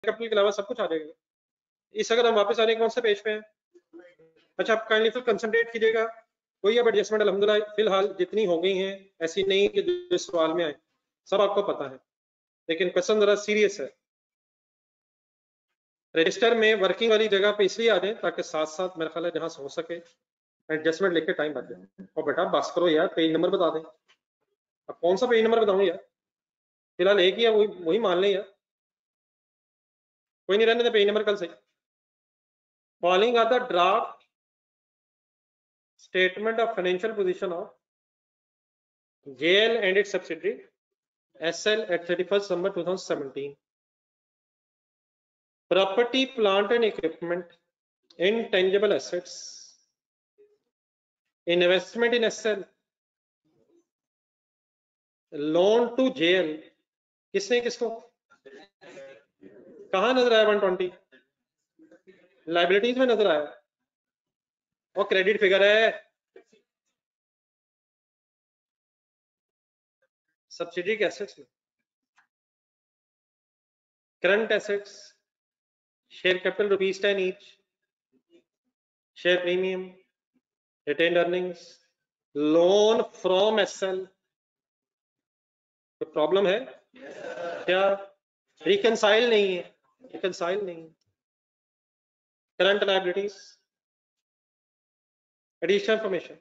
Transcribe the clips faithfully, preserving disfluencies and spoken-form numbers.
Capital के अलावा सब कुछ आ जाएगा। इस अगर हम वापस आ रहे हैं कौन से पेज पे हैं? अच्छा, आप काइंडली फिर कंसंट्रेट कीजिएगा। कोई अब एडजस्टमेंट अल्हम्दुलिल्लाह फिलहाल जितनी हो गई हैं ऐसी नहीं कि जो सवाल में आए, सब आपको पता है, लेकिन क्वेश्चन जरा सीरियस है। रजिस्टर में वर्किंग वाली जगह पे इसलिए आ जाए ताकि साथ साथ मेरा ख्याल है जहां से हो सके एडजस्टमेंट लिख के टाइम बच जाए। और बेटा बस करो यार, पेज नंबर बता दें। अब कौन सा पेज नंबर बताऊं यार? फिलहाल एक ही है, वही वही मान लें यार। कोई नहीं, रहने दे पेज नंबर कल से। Following are the draft statement of financial position of J L and its subsidiary S L at thirty-first December twenty seventeen. Property, plant and equipment, intangible assets, investment in S L, loan to J L. किसने किसको? कहां नजर आया? one twenty liabilities में नजर आया और credit figure है सब्सिडी के एसेट्स में। Current assets, share capital rupees ten each, share premium, retained earnings, loan from SL. तो प्रॉब्लम है क्या? रिकंसाइल नहीं है, रिकंसाइल नहीं। Current liabilities, additional information,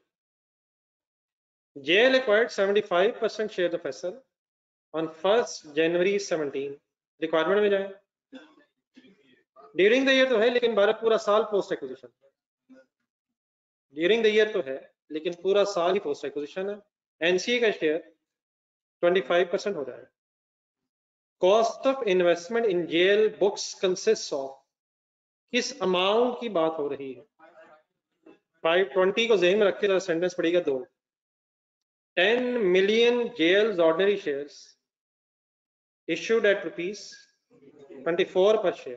J L acquired seventy-five percent shares of S L on first January seventeen. Requirement में जाए, during the year तो है लेकिन बारह पूरा साल post acquisition. During the year तो है लेकिन पूरा साल ही पोस्ट एक्विजिशन है। एनसीए का शेयर पच्चीस परसेंट हो जाएगा। Cost of investment in JL books consist of, किस अमाउंट की बात हो रही है? पाँच सौ बीस को ज़हन में रख के सेंटेंस पड़ेगा दो। ten million J L's ordinary shares issued at rupees twenty-four per share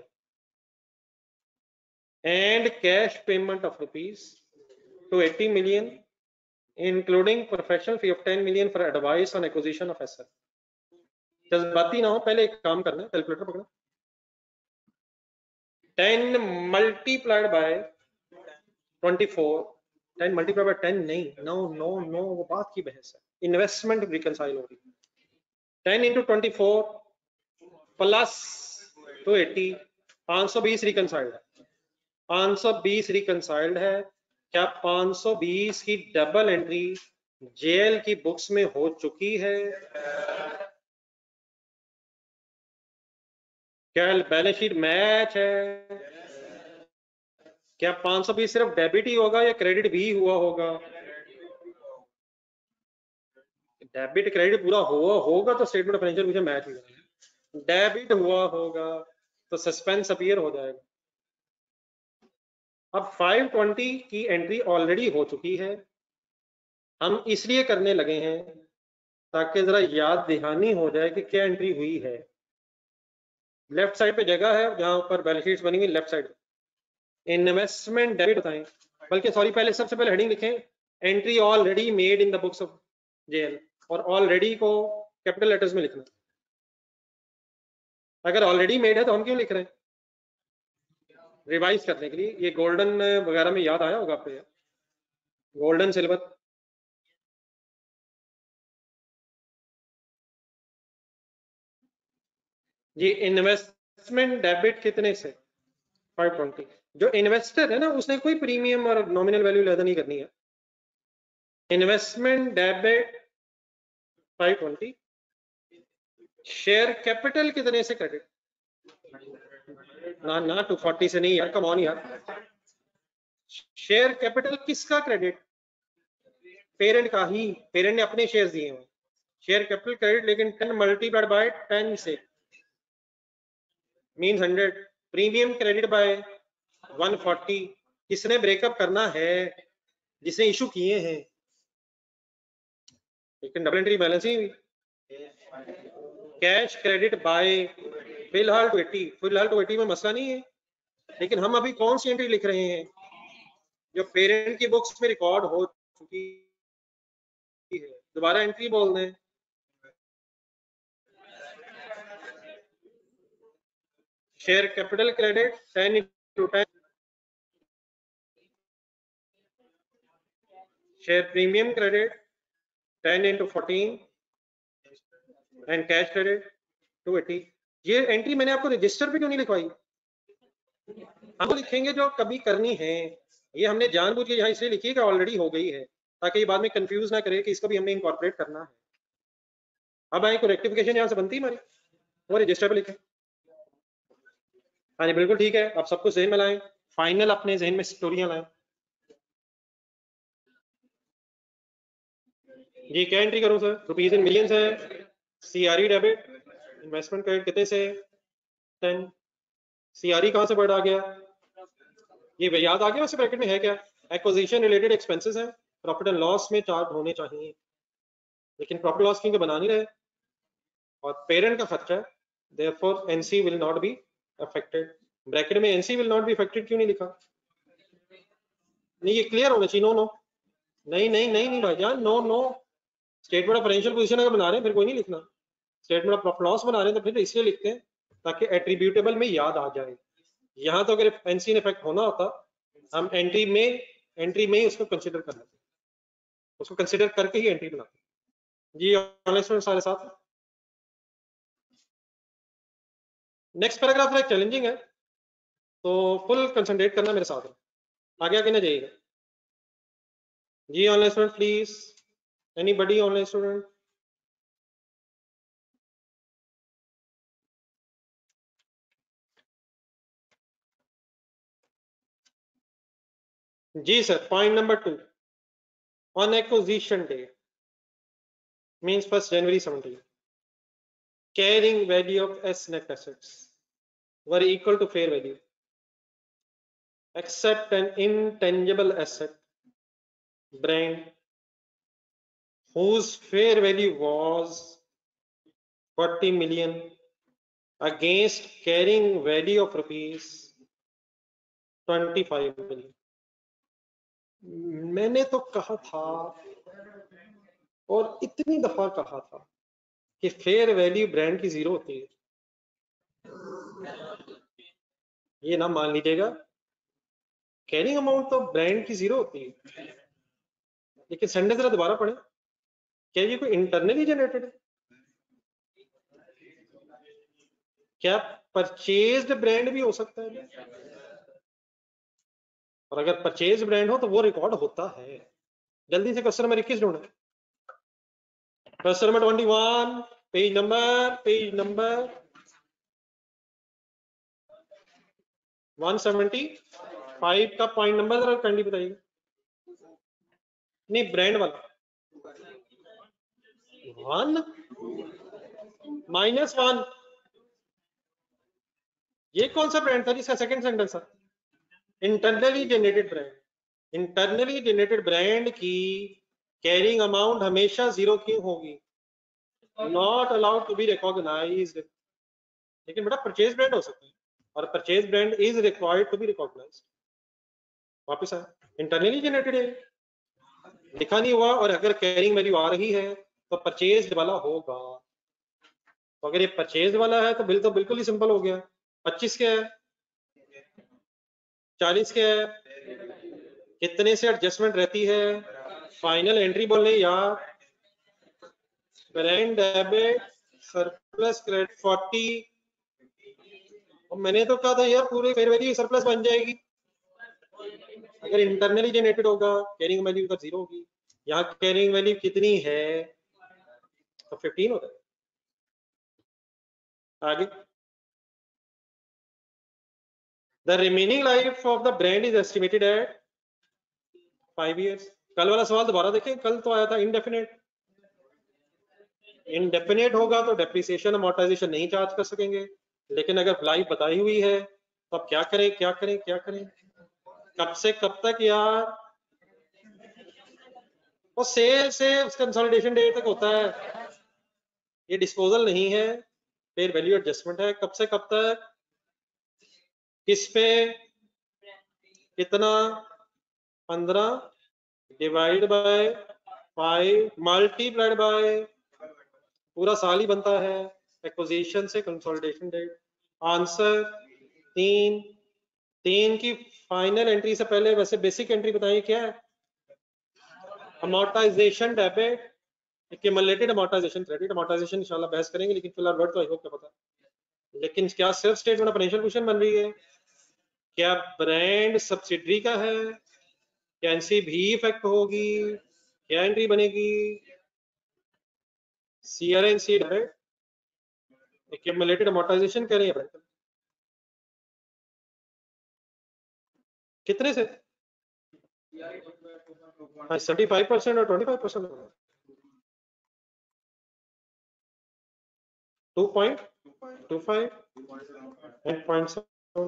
and cash payment of rupees to eighty million including professional fee of ten million for advice on acquisition of S L. जज्बाती ना हो, पहले एक काम करना है, calculator पकड़ना। ten multiplied by twenty-four, ten multiplied by ten नहीं, no no no, वो बात की बहस है, इन्वेस्टमेंट रिकंसाइल हो रही है। ten into twenty-four plus two eighty, पाँच सौ बीस रिकंसाइल्ड है। पाँच सौ बीस रिकंसाइल्ड है। क्या पाँच सौ बीस की डबल एंट्री जेएल की बुक्स में हो चुकी है? क्या बैलेंस शीट मैच है? क्या पाँच सौ बीस सिर्फ डेबिट ही होगा या क्रेडिट भी हुआ होगा? डेबिट क्रेडिट पूरा हुआ होगा तो statement of financial position match हो जाएगा। डेबिट हुआ होगा तो सस्पेंस अपीयर हो जाएगा। अब पाँच सौ बीस की एंट्री ऑलरेडी हो चुकी है, हम इसलिए करने लगे हैं ताकि जरा याद दहानी हो जाए कि क्या एंट्री हुई है। लेफ्ट साइड पे जगह है जहां पर बैलेंस शीट बनी हुई, लेफ्ट साइड इन्वेस्टमेंट डेबिट बताएं, बल्कि सॉरी पहले सबसे पहले हेडिंग लिखें entry already made in the books of JL, और ऑलरेडी को कैपिटल लेटर्स में लिखना। अगर ऑलरेडी मेड है तो हम क्यों लिख रहे हैं? रिवाइज करने के लिए। ये गोल्डन वगैरह में याद आया होगा आपको, गोल्डन सिल्वर। ये इन्वेस्टमेंट डेबिट कितने से? पाँच सौ बीस। जो इन्वेस्टर है ना उसने कोई प्रीमियम और नॉमिनल वैल्यू अदा नहीं करनी है। इन्वेस्टमेंट डेबिट पाँच सौ बीस। शेयर कैपिटल कितने से क्रेडिट? ना ना दो सौ चालीस से नहीं यार, कम ऑन यार। शेयर कैपिटल किसका क्रेडिट? पेरेंट का ही, पेरेंट ने अपने शेयर दिए हुए। शेयर कैपिटल क्रेडिट, लेकिन टेन मल्टीप्लाइड बाय टेन से mean hundred. Premium credit by one forty. किसने ब्रेकअप करना है? जिसने इशू किए हैं, लेकिन डबल एंट्री बैलेंस ही हुई। कैश क्रेडिट बाय फिलहाल टू एटी, फिलहाल टू एटी में मसला नहीं है, लेकिन हम अभी कौन सी एंट्री लिख रहे हैं जो पेरेंट की बुक्स में रिकॉर्ड हो चुकी है? दोबारा एंट्री बोल दें। Share capital credit ten into ten, share premium credit ten into fourteen and cash credit two eighty. ये एंट्री मैंने आपको रजिस्टर पे क्यों नहीं लिखवाई? हम लिखेंगे जो कभी करनी है। ये हमने जानबूझ के यहाँ इसलिए लिखी है कि ऑलरेडी हो गई है, ताकि ये बाद में कंफ्यूज ना करे कि इसको भी हमने इनकॉर्पोरेट करना है। अब आए को रेक्टिफिकेशन यहाँ से बनती हमारी, वो रजिस्टर पे लिखे। हाँ जी बिल्कुल ठीक है। आप सब कुछ जहन में लाएं, फाइनल अपने जहन में स्टोरियां लाएं। जी क्या एंट्री करूं सर? रुपीज इन मिलियंस है, सीआरई डेबिट, इन्वेस्टमेंट क्रेडिट कितने से? टेन। सीआरई कहां से वर्ड आ गया? ये याद आ गया वैसे ब्रैकेट में है क्या? एक्विजिशन रिलेटेड एक्सपेंसेस है, प्रॉफिट एंड लॉस में चार्ज होने चाहिए, लेकिन प्रॉफिट लॉस क्योंकि बना नहीं रहे और पेरेंट का खर्चा है, therefore NC will not be affected. Bracket में NC will not be affected क्यों नहीं लिखा? नहीं ये क्लियर होना चाहिए। नो नो नहीं नहीं नहीं नहीं भाईजान, no no. Statement of financial position अगर बना रहे हैं फिर कोई नहीं लिखना। स्टेटमेंट ऑफ प्रॉफिट लॉस बना रहे हैं तो फिर इसलिए लिखते हैं ताकि एट्रीब्यूटेबल में याद आ जाए। यहाँ तो अगर एनसी इफेक्ट होना होता हम एंट्री में एंट्री में ही उसको कंसिडर कर लेते, उसको कंसिडर करके ही एंट्री बनाते। जी ऑनलाइन स्टूडेंट सारे साथ। नेक्स्ट पैराग्राफ थोड़ा चैलेंजिंग है तो फुल कंसंट्रेट करना मेरे साथ है, आगे आगे ना जाइएगा। जी online student please, anybody online student? जी sir, point number two, on acquisition day means first January seventeen, carrying value of S net assets were equal to fair value except an intangible asset brand whose fair value was forty million against carrying value of rupees twenty-five million। मैंने तो कहा था और इतनी दफा कहा था कि फेयर वैल्यू ब्रांड की जीरो होती है। ये ना मान लीजिएगा, कैरिंग अमाउंट तो ब्रांड की जीरो होती है, लेकिन संडे जरा दोबारा पढ़े, क्या ये कोई इंटरनली जनरेटेड है? क्या परचेज्ड ब्रांड भी हो सकता है? और अगर परचेज ब्रांड हो तो वो रिकॉर्ड होता है। जल्दी से क्वेश्चन नंबर इक्कीस ढूंढे। Question number twenty one, page number page number one seventy five का पॉइंट नंबर जरा काइंडली बताइए। नहीं ब्रांड वाला वन माइनस वन, ये कौन सा ब्रांड था जिसका सेकंड सेंटेंस था? Internally generated brand. Internally generated brand की कैरिंग अमाउंट हमेशा जीरो क्यों होगी? Not allowed to be recognised. लेकिन बेटा परचेज ब्रांड हो सकता है और purchase brand is required to be recognised. वापस आए, इंटरनली जनरेटेड है, लिखा नहीं हुआ, और अगर कैरिंग वैल्यू आ रही है तो परचेज वाला होगा। तो अगर ये परचेज वाला है तो बिल तो बिल्कुल ही सिंपल हो गया। पच्चीस क्या है, चालीस क्या है, कितने से एडजस्टमेंट रहती है? फाइनल एंट्री बोल रहे यार, brand debit surplus credit forty. और मैंने तो कहा था यार पूरे फेयर वैल्यू सरप्लस बन जाएगी अगर इंटरनली जनरेटेड होगा, कैरिंग वैल्यू का जीरो होगी। यहाँ कैरिंग वैल्यू कितनी है? तो फिफ्टीन होता है। आगे, the remaining life of the brand is estimated at five years. कल वाला सवाल दोबारा देखें, कल तो आया था इनडेफिनेट। इनडेफिनेट होगा तो डेप्रिसिएशन अमोर्टाइजेशन नहीं चार्ज कर सकेंगे, लेकिन अगर लाइफ बताई हुई है तो अब क्या करें क्या करें क्या करें? कब से कब तक यार? वो सेल से कंसोलिडेशन डेट तक होता है, ये डिस्पोजल नहीं है, फेयर वैल्यू एडजस्टमेंट है। कब से कब तक, किस पे, कितना? पंद्रह divide by five multiplied by पूरा साल ही बनता है, एक्विजिशन से कंसोलिडेशन डेट। आंसर तीन तीन की फाइनल एंट्री से पहले वैसे बेसिक एंट्री बताइए क्या है? Amortisation debit, accumulated amortisation credit. Amortisation इंशाल्लाह बहस करेंगे, लेकिन फिलहाल वर्ड तो आई होप क्या पता। लेकिन क्या सिर्फ स्टेटमेंट ऑफ फाइनेंशियल पोजीशन बन रही है? क्या ब्रांड सब्सिडरी का है? क्या एनसी भी इफेक्ट होगी? क्या एंट्री बनेगी? सीआरएनसी डेबिट, एक्यूमुलेटेड अमोर्टाइजेशन कह रही है ब्रांड कितने से? हाँ, सेवेंटी फाइव परसेंट और twenty five percent two point two five and point seven.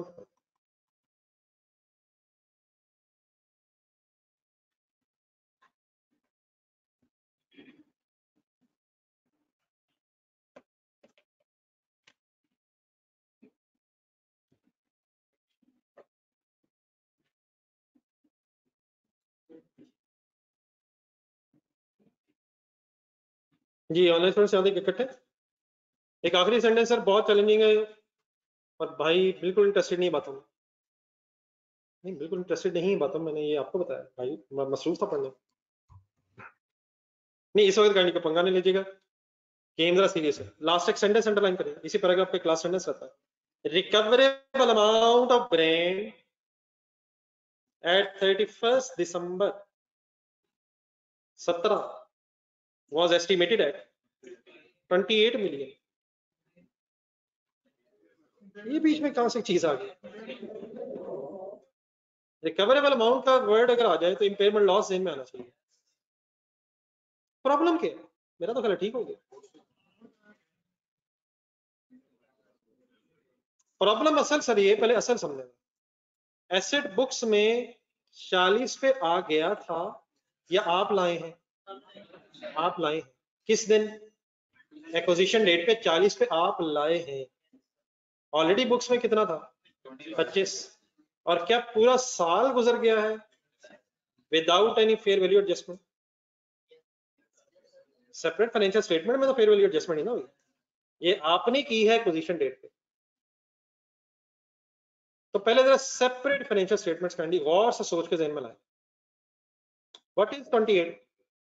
जी ऑनलाइन स्टूडेंट से इकट्ठे। एक आखिरी सेंटेंस सर बहुत चैलेंजिंग है और भाई बिल्कुल इंटरेस्टेड नहीं बातों में, नहीं बिल्कुल इंटरेस्टेड नहीं बातों में, मैंने ये आपको बताया भाई, मैं मसरूफ था पढ़ने। नहीं इस वक्त गाड़ी का पंगा नहीं लीजिएगा, गेम जरा सीरियस है। लास्ट एक सेंटेंस अंडरलाइन करें, इसी पैराग्राफ पे क्लास सेंटेंस रहता है। Recoverable amount of brand at thirty first December सत्रह was estimated at twenty-eight million। ये बीच में कहां से चीज आ गई? रिकवरेबल अमाउंट का वर्ड अगर आ जाए तो इंपेयरमेंट लॉस जेन में आना चाहिए। प्रॉब्लम क्या है? मेरा तो ख्याल ठीक हो गया। प्रॉब्लम असल सर ये, पहले असल समझना, एसेट बुक्स में चालीस पे आ गया था या आप लाए हैं? आप लाए हैं किस दिन? एक्विजिशन डेट पे चालीस पे आप लाए हैं। ऑलरेडी बुक्स में कितना था? पच्चीस। और क्या पूरा साल गुजर गया है without any fair value adjustment? Separate financial statement में तो फेयर वैल्यू एडजस्टमेंट ही ना हुई, ये आपने की है एक्विजिशन डेट पे। तो पहले जरा सेपरेट फाइनेंशियल स्टेटमेंट्स काइंडली गौर से सोच के ज़हन में लाएं। What is twenty eight?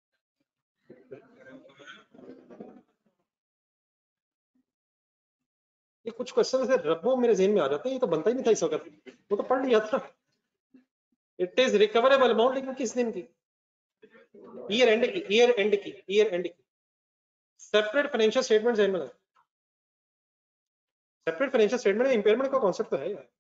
ये कुछ क्वेश्चन से रब्बो मेरे ज़हन में आ जाते हैं, ये तो बनता ही नहीं था इस वक्त, वो तो पढ़ लिया था। इट इज रिकवरेबल अमाउंट, लेकिन किस दिन की? ईयर एंड की, ईयर एंड की, ईयर एंड की। सेपरेट फाइनेंशियल स्टेटमेंट ज़हन में लाएं। सेपरेट फाइनेंशियल स्टेटमेंट में इंपेयरमेंट का कॉन्सेप्ट तो है यार।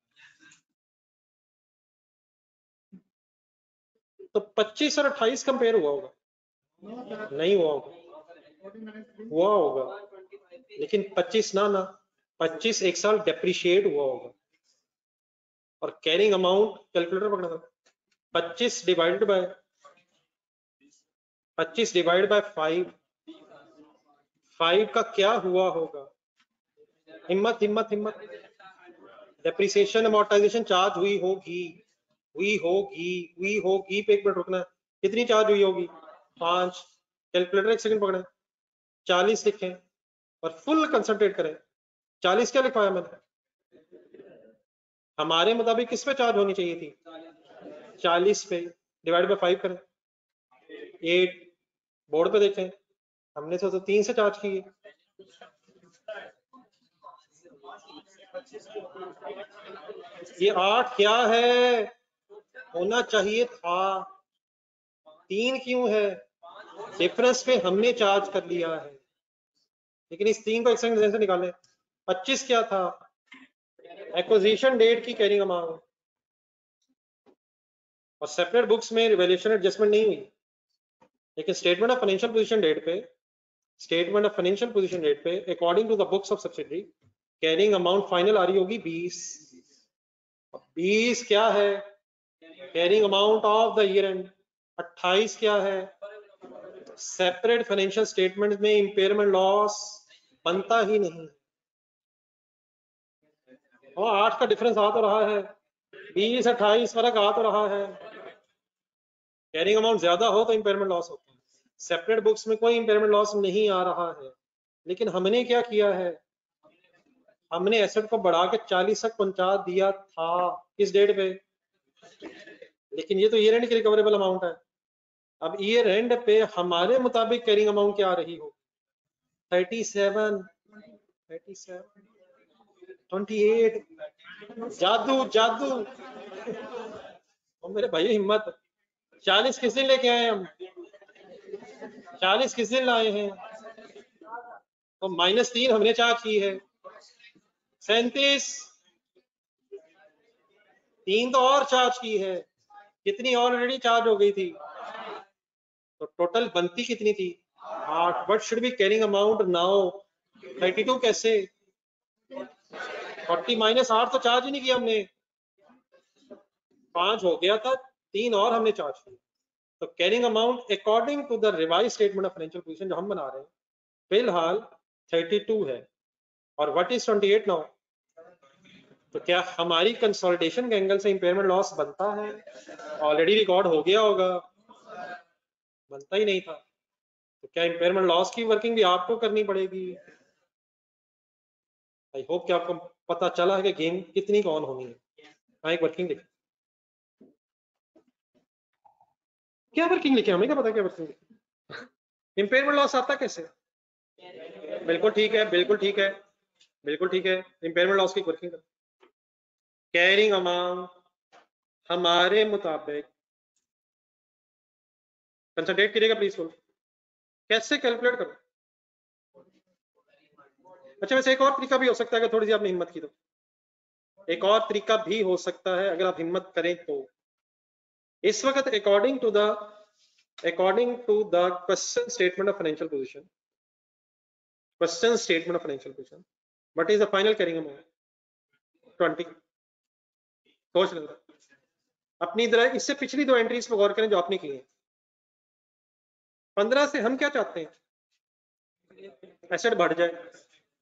तो पच्चीस और अट्ठाईस कंपेयर हुआ होगा? नहीं हुआ होगा, हुआ होगा, लेकिन पच्चीस ना ना पच्चीस एक साल डेप्रिशिएट हुआ होगा। और कैरिंग अमाउंट कैलकुलेटर पकड़ा था, पच्चीस डिवाइडेड बाय पच्चीस डिवाइड बाय फाइव, फाइव का क्या हुआ होगा? हिम्मत हिम्मत हिम्मत। डेप्रिसिएशन अमोर्टाइजेशन चार्ज हुई होगी, हुई होगी, हुई होगी पे एक मिनट रुकना। कितनी चार्ज हुई होगी? पांच। कैलकुलेटर एक सेकंड पकड़े, चालीस लिखें और फुल कंसंट्रेट करें। चालीस क्या लिखवाया मैंने? हमारे मुताबिक किस पे चार्ज होनी चाहिए थी? चालीस पे। डिवाइड बाय फाइव करें, एट। बोर्ड पे देखें, हमने तो, तो तीन से चार्ज की। ये आठ क्या है? होना चाहिए था तीन, क्यों है? डिफरेंस पे हमने चार्ज कर लिया है, लेकिन इस तीन को एक सेकंड से निकालें। पच्चीस क्या था? एक्विजिशन डेट की कैरिंग अमाउंट। और सेपरेट बुक्स में रिवैल्यूएशन एडजस्टमेंट नहीं हुई, लेकिन statement of financial position date पे, statement of financial position date पे according to the books of subsidiary carrying amount final आ रही होगी बीस। बीस क्या है? Carrying amount of the year end. अट्ठाईस क्या है? सेपरेट फाइनेंशियल स्टेटमेंट में इंपेयरमेंट लॉस बनता ही नहीं। और आठ का डिफरेंस आ तो रहा है, बीस अट्ठाईस फर्क आ तो रहा है। कैरिंग अमाउंट ज्यादा हो तो इंपेयरमेंट लॉस होता है। सेपरेट बुक्स में कोई इंपेयरमेंट लॉस नहीं आ रहा है, लेकिन हमने क्या किया है? हमने एसेट को बढ़ा के चालीस तक पहुंचा दिया था किस डेट पे, लेकिन ये तो ईयर एंड की रिकवरेबल अमाउंट है। अब ईयर एंड पे हमारे मुताबिक कैरिंग अमाउंट क्या आ रही हो, thirty seven, thirty seven, twenty eight, जादू जादू। और मेरे भाई हिम्मत, चालीस किस दिन लेके आए हम, चालीस किस दिन लाए हैं, तो माइनस तीन हमने चार्ज की है, सैंतीस, तीन तो और चार्ज की है, कितनी ऑलरेडी चार्ज हो गई थी, तो टोटल बनती कितनी थी, आठ। What should be carrying amount now, thirty two कैसे, फोर्टी माइनस आठ तो चार्ज ही नहीं किया हमने, पांच हो गया था, तीन और हमने चार्ज किया। तो carrying amount according to the revise statement of financial position जो हम बना रहे हैं फिलहाल थर्टी टू है, और what is twenty eight now. तो क्या हमारी कंसोलिडेशन के एंगल से इंपेयरमेंट लॉस बनता है, ऑलरेडी रिकॉर्ड हो गया होगा, बनता ही नहीं था, तो क्या इंपेयरमेंट लॉस की वर्किंग भी आपको करनी पड़ेगी। आई होप कि आपको पता चला है कि गेम कितनी कौन होनी है। हाँ, एक वर्किंग लिखे, क्या वर्किंग लिखे हमें क्या पता क्या वर्किंग लिखे। इंपेयरमेंट लॉस आता कैसे, बिल्कुल ठीक है, बिल्कुल ठीक है, बिल्कुल ठीक है, इंपेयरमेंट लॉस की वर्किंग कैरिंग अमाउंट हमारे मुताबिक, कंसंट्रेट करिएगा प्लीज, फुल कैसे कैलकुलेट करो। अच्छा, वैसे एक और तरीका भी हो सकता है, अगर थोड़ी सी आपने हिम्मत की तो, एक और तरीका भी हो सकता है अगर आप हिम्मत करें तो। इस वक्त according to the according to the question statement of financial position, question statement of financial position, what is the final carrying amount, twenty. सोच लेना अपनी तरह, इससे पिछली दो एंट्रीज पर गौर करें जो आपने की है। पंद्रह से हम क्या चाहते हैं, एसेट बढ़ जाए,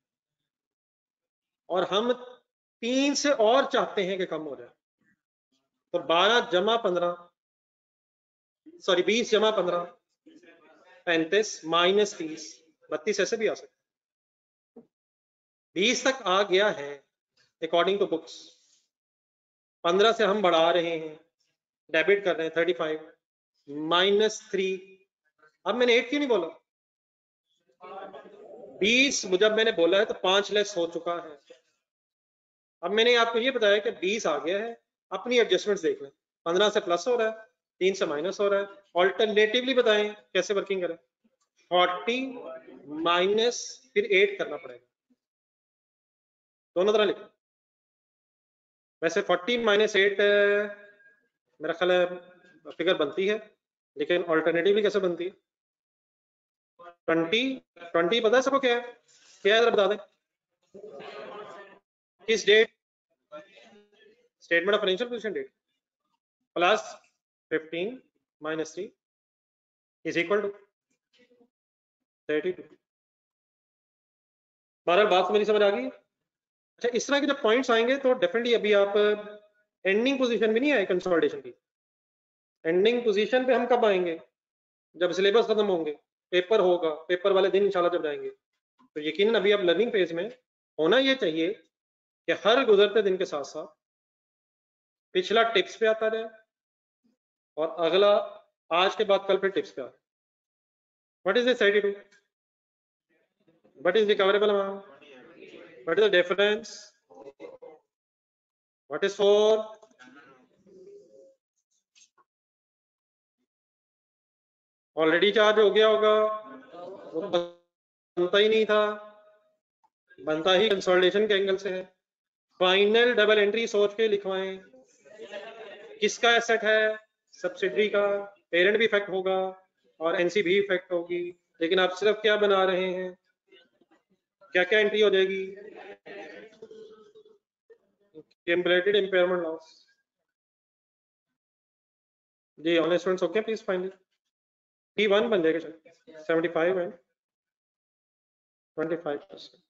और हम तीन से और चाहते हैं कि कम हो जाए, तो बारह जमा पंद्रह, सॉरी बीस जमा पंद्रह, पैंतीस माइनस तीस, बत्तीस, ऐसे भी आ सकता, बीस तक आ गया है अकॉर्डिंग टू बुक्स, पंद्रह से हम बढ़ा रहे हैं, डेबिट कर रहे हैं थर्टी फाइव माइनस थ्री। अब मैंने एट क्यों नहीं बोला, बीस जब मैंने बोला है तो पांच लेस हो चुका है। अब मैंने आपको ये बताया कि बीस आ गया है, अपनी एडजस्टमेंट्स देख लें, पंद्रह से प्लस हो रहा है, तीन से माइनस हो रहा है, ऑल्टरनेटिवली बताएं कैसे वर्किंग करें, फोर्टी माइनस फिर एट करना पड़ेगा, दोनों तरह लिखें। वैसे फोर्टी माइनस एट मेरा ख्याल है फिगर बनती है, लेकिन ऑल्टरनेटिवली कैसे बनती है, ट्वेंटी, ट्वेंटी पता है सबको क्या है, क्या है जरा बता दें, किस date, statement of financial position date, plus fifteen minus three is equal to thirty two. बहरहाल बात मेरी समझ आ गई। अच्छा, इस तरह के जब पॉइंट्स आएंगे तो डेफिनेटली, अभी आप एंडिंग पोजीशन भी नहीं आए कंसोलिडेशन की, एंडिंग पोजीशन पे हम कब आएंगे, जब सिलेबस खत्म होंगे, पेपर होगा, पेपर वाले दिन इंशाल्लाह जब जाएंगे, तो यकीनन अभी आप लर्निंग फेज में होना ये चाहिए कि हर गुजरते दिन के साथ साथ पिछला टिप्स पे आता रहे, और अगला आज के बाद कल पे टिप्स पे आ रहे। What is this thirty two, what is recoverable amount, what is the difference, what is four, already charge हो गया होगा, वो बनता ही नहीं था, बनता ही कंसोलिडेशन के एंगल से है। फाइनल डबल एंट्री सोच के लिखवाएं, किसका एसेट है, सब्सिडरी का, पेरेंट भी इफेक्ट होगा और एनसी भी इफेक्ट होगी, लेकिन आप सिर्फ क्या बना रहे हैं, क्या क्या एंट्री हो जाएगी, क्युमुलेटेड इंपेयरमेंट लॉस। जी online students okay please finally T one बन जाएगा, चलो seventy five and twenty five percent.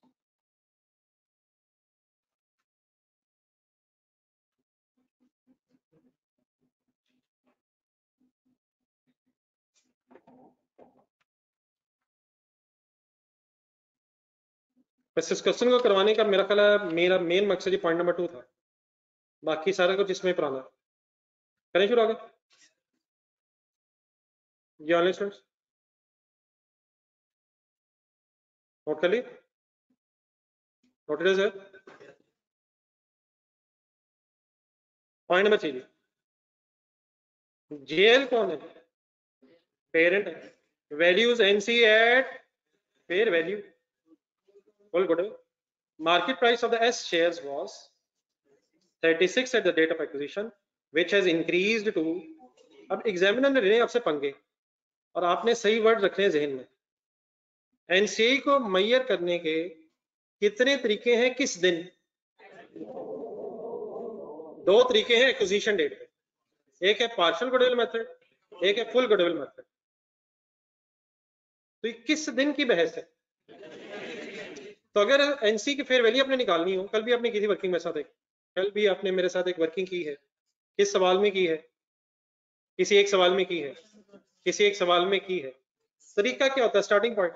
बस इस क्वेश्चन को करवाने का मेरा ख्याल है मेरा मेन मकसद ही पॉइंट नंबर टू था, बाकी सारा कुछ इसमें पुराना। करें शुरू आगे जी ऑनलाइन स्टूडेंट्स, नोट कर ली, नोटेड है पॉइंट नंबर थ्री। जेएल कौन है? पेरेंट है। Values NC at fair value full goodwill. Market price of the S shares was thirty-six at the date of acquisition, which has increased to, अब examiner ने लेने आपसे पंगे और आपने सही वर्ड रखने हैं जहन में। एनसीआई को मैयर करने के कितने तरीके हैं किस दिन? दो तरीके हैं एक्विजिशन डेट पे, एक है पार्शियल गुडविल मेथड, एक है फुल गुडविल मेथड। तो ये किस दिन की बहस है? तो अगर एनसी की फेयर वैल्यू आपने निकालनी हो, कल भी आपने की थी वर्किंग मेरे साथ, एक कल भी आपने मेरे साथ एक वर्किंग की है, किस सवाल में की है? किसी एक सवाल में की है, किसी एक सवाल में की है। तरीका क्या होता है? स्टार्टिंग पॉइंट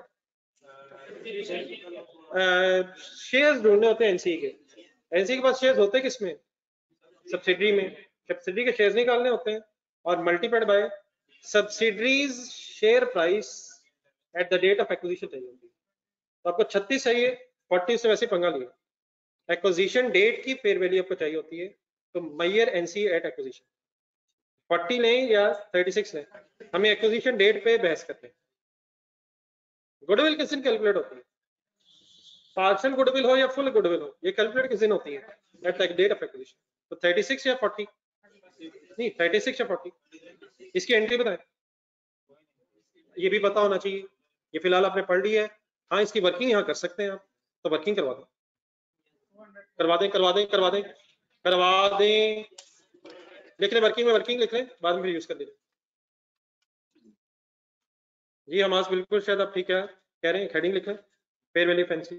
शेयर्स ढूंढने होते हैं एनसी के। एनसी के पास शेयर्स होते हैं किसमें? सब्सिडरी में। सब्सिडरी के शेयर्स निकालने होते हैं और multiplied by subsidiaries share price at the date of acquisition चाहिए होती है। तो आपको छत्तीस चाहिए, फोर्टी से वैसे पंगा लिया। एक्विजिशन डेट की फेयर वैल्यू आपको चाहिए होती है, तो मैयर एनसी एट एक्विजिशन फोर्टी लें या थर्टी सिक्स लें, हमें एक्विजिशन डेट पे बहस करते हैं। गुडविल किस दिन कैलकुलेट होती है? पार्शियल गुडविल हो या फुल गुडविल हो, ये कैलकुलेट किस दिन होती है? At the date of acquisition. तो थर्टी सिक्स या फोर्टी? नहीं, थर्टी सिक्स या फोर्टी। इसकी एंट्री बताएं, ये भी पता होना चाहिए। ये फिलहाल आपने पढ़ ली है, हाँ इसकी वर्किंग यहाँ कर सकते हैं आप, तो वर्किंग करवा दें करवा दें करवा दें करवा दें करवा दें लिख लें, वर्किंग में वर्किंग लिख लें, बाद में फिर यूज कर दीजिए। जी हमास बिल्कुल शायद आप ठीक है कह रहे हैं, हेडिंग लिख लें, fair value fancy,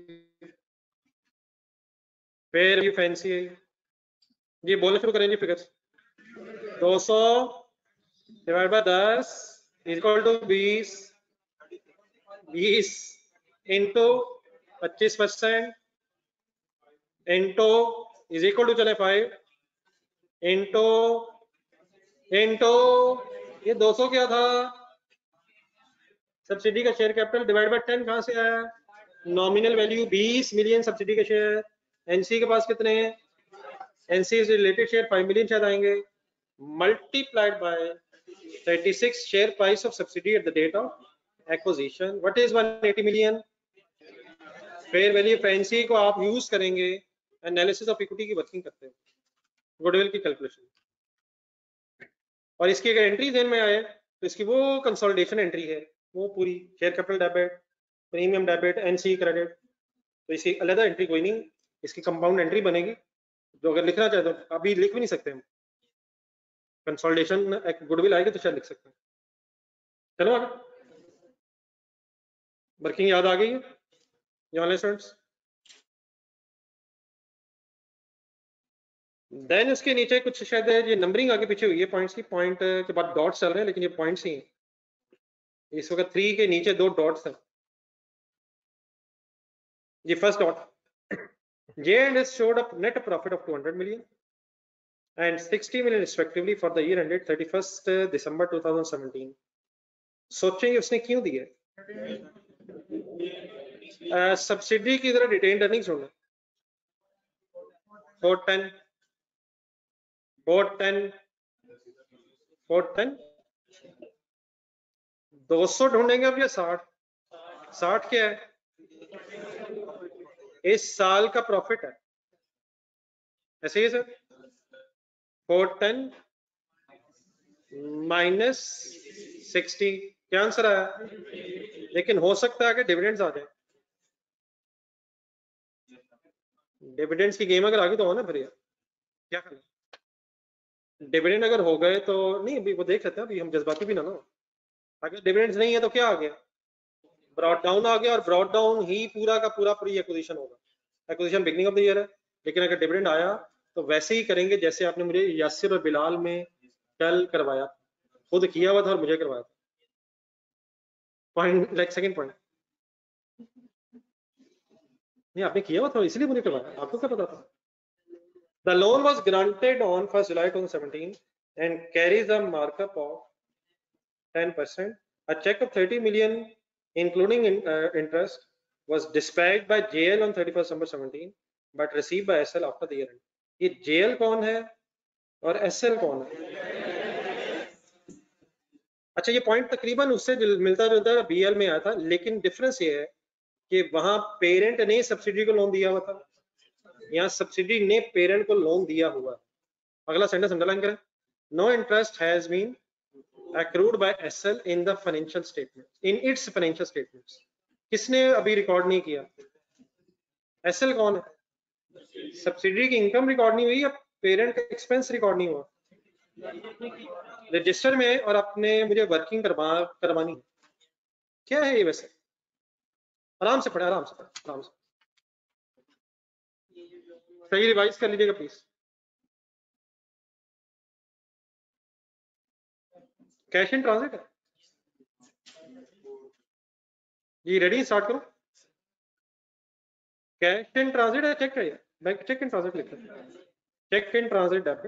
fair value fancy है जी। बोलना शुरू करें जी। फिगर्स दो सौ डिवाइड बाय दस इक्वल टू बीस, बीस इंटू पच्चीस percent into is equal to चले फाइव इंटू इंटू ये दो सौ क्या था? सब्सिडी का share capital divide by ten कहां से आया? नॉमिनल वैल्यू बीस मिलियन सब्सिडी के शेयर। एनसी के पास कितने हैं? एनसी से रिलेटेड शेयर फाइव मिलियन शायद आएंगे, multiplied by thirty six share price of subsidy at the date of acquisition, what is one eighty million. Fair value of NC को आप यूज करेंगे एनालिसिस ऑफ इक्विटी की working करते हैं, goodwill की calculation. और इसकी अगर एंट्री देन में आए तो इसकी वो कंसोलिडेशन एंट्री है, वो पूरी share capital debit, premium debit, NC credit, तो इसकी अलग एंट्री कोई नहीं, इसकी कंपाउंड एंट्री बनेगी। जो अगर लिखना चाहे तो अभी लिख भी नहीं सकते हम, कंसोलिडेशन गुडविल आएगी तो शायद लिख सकते हैं। चलो आगे, वर्किंग याद आ गई है ये वाले स्टूडेंट्स। देन उसके नीचे कुछ शायद ये नंबरिंग आगे पीछे हुई है पॉइंट्स की, पॉइंट के बाद डॉट्स चल रहे हैं लेकिन ये पॉइंट्स ही हैं। इस वक्त थ्री के नीचे दो डॉट्स हैं जी। First dot, J and S showed a net profit of two hundred million and sixty million respectively for the year ended thirty-first December twenty seventeen. सोचेंगे उसने क्यों दिया? सब्सिडी की तरह रिटेन्ड अर्निंग्स होना four ten four ten four ten दो सौ ढूंढेंगे अब या साठ? साठ क्या है? इस साल का प्रॉफिट है, ऐसे ही sir. Four ten minus sixty, क्या आंसर आया? लेकिन हो सकता है कि डिविडेंड्स आ जाए, डिविडेंड्स की गेम अगर आगे तो हो ना फिर यार क्या करना। डिविडेंड अगर हो गए तो नहीं, अभी वो देख लेते हैं, अभी हम जज्बाती भी ना ना। अगर डिविडेंड्स नहीं है तो क्या आ गया? ब्रॉड डाउन आ गया, और ब्रॉड डाउन ही पूरा का पूरा प्री एक्विजिशन होगा। Acquisition beginning of the year है, लेकिन अगर डिविडेंड आया तो वैसे ही करेंगे जैसे आपने मुझे यासिर और बिलाल में कल करवाया, खुद किया हुआ था और मुझे करवाया था। पॉइंट लाइक सेकंड पॉइंट, नहीं आपने किया हुआ था इसलिए मुझे करवाया, आपको क्या पता था? The loan was granted on first July twenty seventeen and carries a markup of ten percent. A check of thirty million, including in, uh, interest, was dispatched by J L on thirty-first December seventeen, but received by S L after the year end. ये J L कौन है और S L कौन है? अच्छा ये point तकरीबन उससे मिलता जुलता B L में आया था, लेकिन डिफरेंस ये है कि वहां पेरेंट ने सब्सिडी को लोन दिया हुआ था, यहाँ सब्सिडी ने पेरेंट को लोन दिया हुआ। अगला सेंटेंस अंडरलाइन करें, no interest has been accrued by S L in the financial statement, in its financial statements. किसने अभी रिकॉर्ड नहीं किया? S L कौन है? सब्सिडी की इनकम रिकॉर्ड नहीं हुई या पेरेंट एक्सपेंस रिकॉर्ड नहीं हुआ? रजिस्टर में, और आपने मुझे वर्किंग करवा करवानी है। क्या है ये वैसे? आराम से पढ़े, आराम से पढ़े, आराम से सही रिवाइज कर लीजिएगा प्लीज। कैश इन ट्रांजिट है जी, रेडी स्टार्ट करो। कैश इन ट्रांजिट है, चेक करिए, बैंक चेक इन ट्रांजिट लिखा है, cheque in transit debit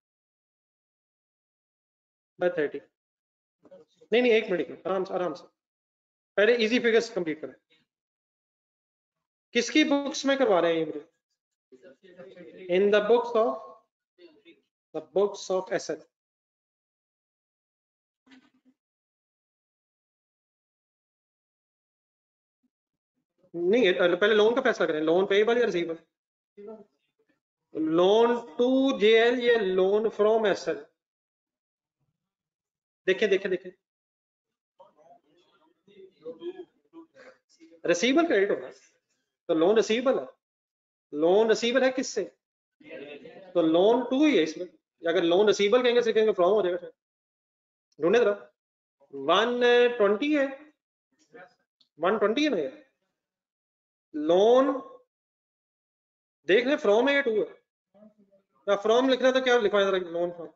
by thirty. नहीं नहीं एक मिनट, आराम से आराम से पहले इजी फिगर्स कंप्लीट करें। किसकी बुक्स में करवा रहे हैं ये मुझे? In the books of the books of asset. नहीं पहले लोन का फैसला करें, लोन पेएबल या रिसीवेबल? लोन टू जेएल या लोन फ्रॉम एसएल? देखें देखें देखें, रिसीवेबल क्रेडिट होगा तो लोन रिसीवेबल है। लोन रिसीवेबल है किससे? तो लोन टू ही है इसमें। अगर लोन रिसीवेबल कहेंगे सीखेंगे फ्रॉम हो जाएगा। ढूंढे जरा, वन ट्वेंटी है, वन ट्वेंटी है ना ये लोन, देख ले फ्रॉम है या टू है? या फ्रॉम लिखना तो क्या लिखवाया जरा, लोन फ्रॉम?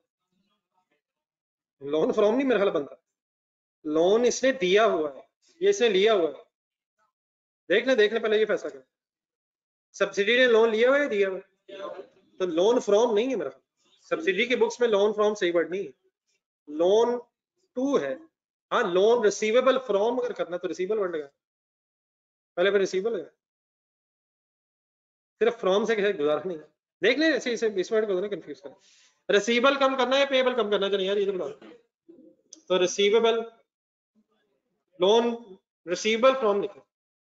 लोन फ्रॉम नहीं मेरा ख्याल बनता, लोन इसने दिया हुआ है, ये इसने लिया हुआ है। देख ले देख ले पहले ये फैसला कर, सब्सिडी ने लोन लिया हुआ है दिया हुआ है? तो लोन फ्रॉम नहीं है मेरा, सब्सिडी की बुक्स में लोन फ्रॉम सही वर्ड नहीं है, लोन टू है। हाँ लोन रिसीवेबल फ्रॉम अगर करना तो रिसीवेबल वर्ड लगा, पहले फिर रिसीवेबल है, सिर्फ फ्रॉम से गुजारा नहीं। देख ले ऐसे इसे इस वर्ड को ना कंफ्यूज करें। रिसीवेबल कम करना है पेएबल कम करना चाहिए यार, ये तो बताओ। तो रिसीवेबल, लोन रिसीवेबल फ्रॉम लिखो,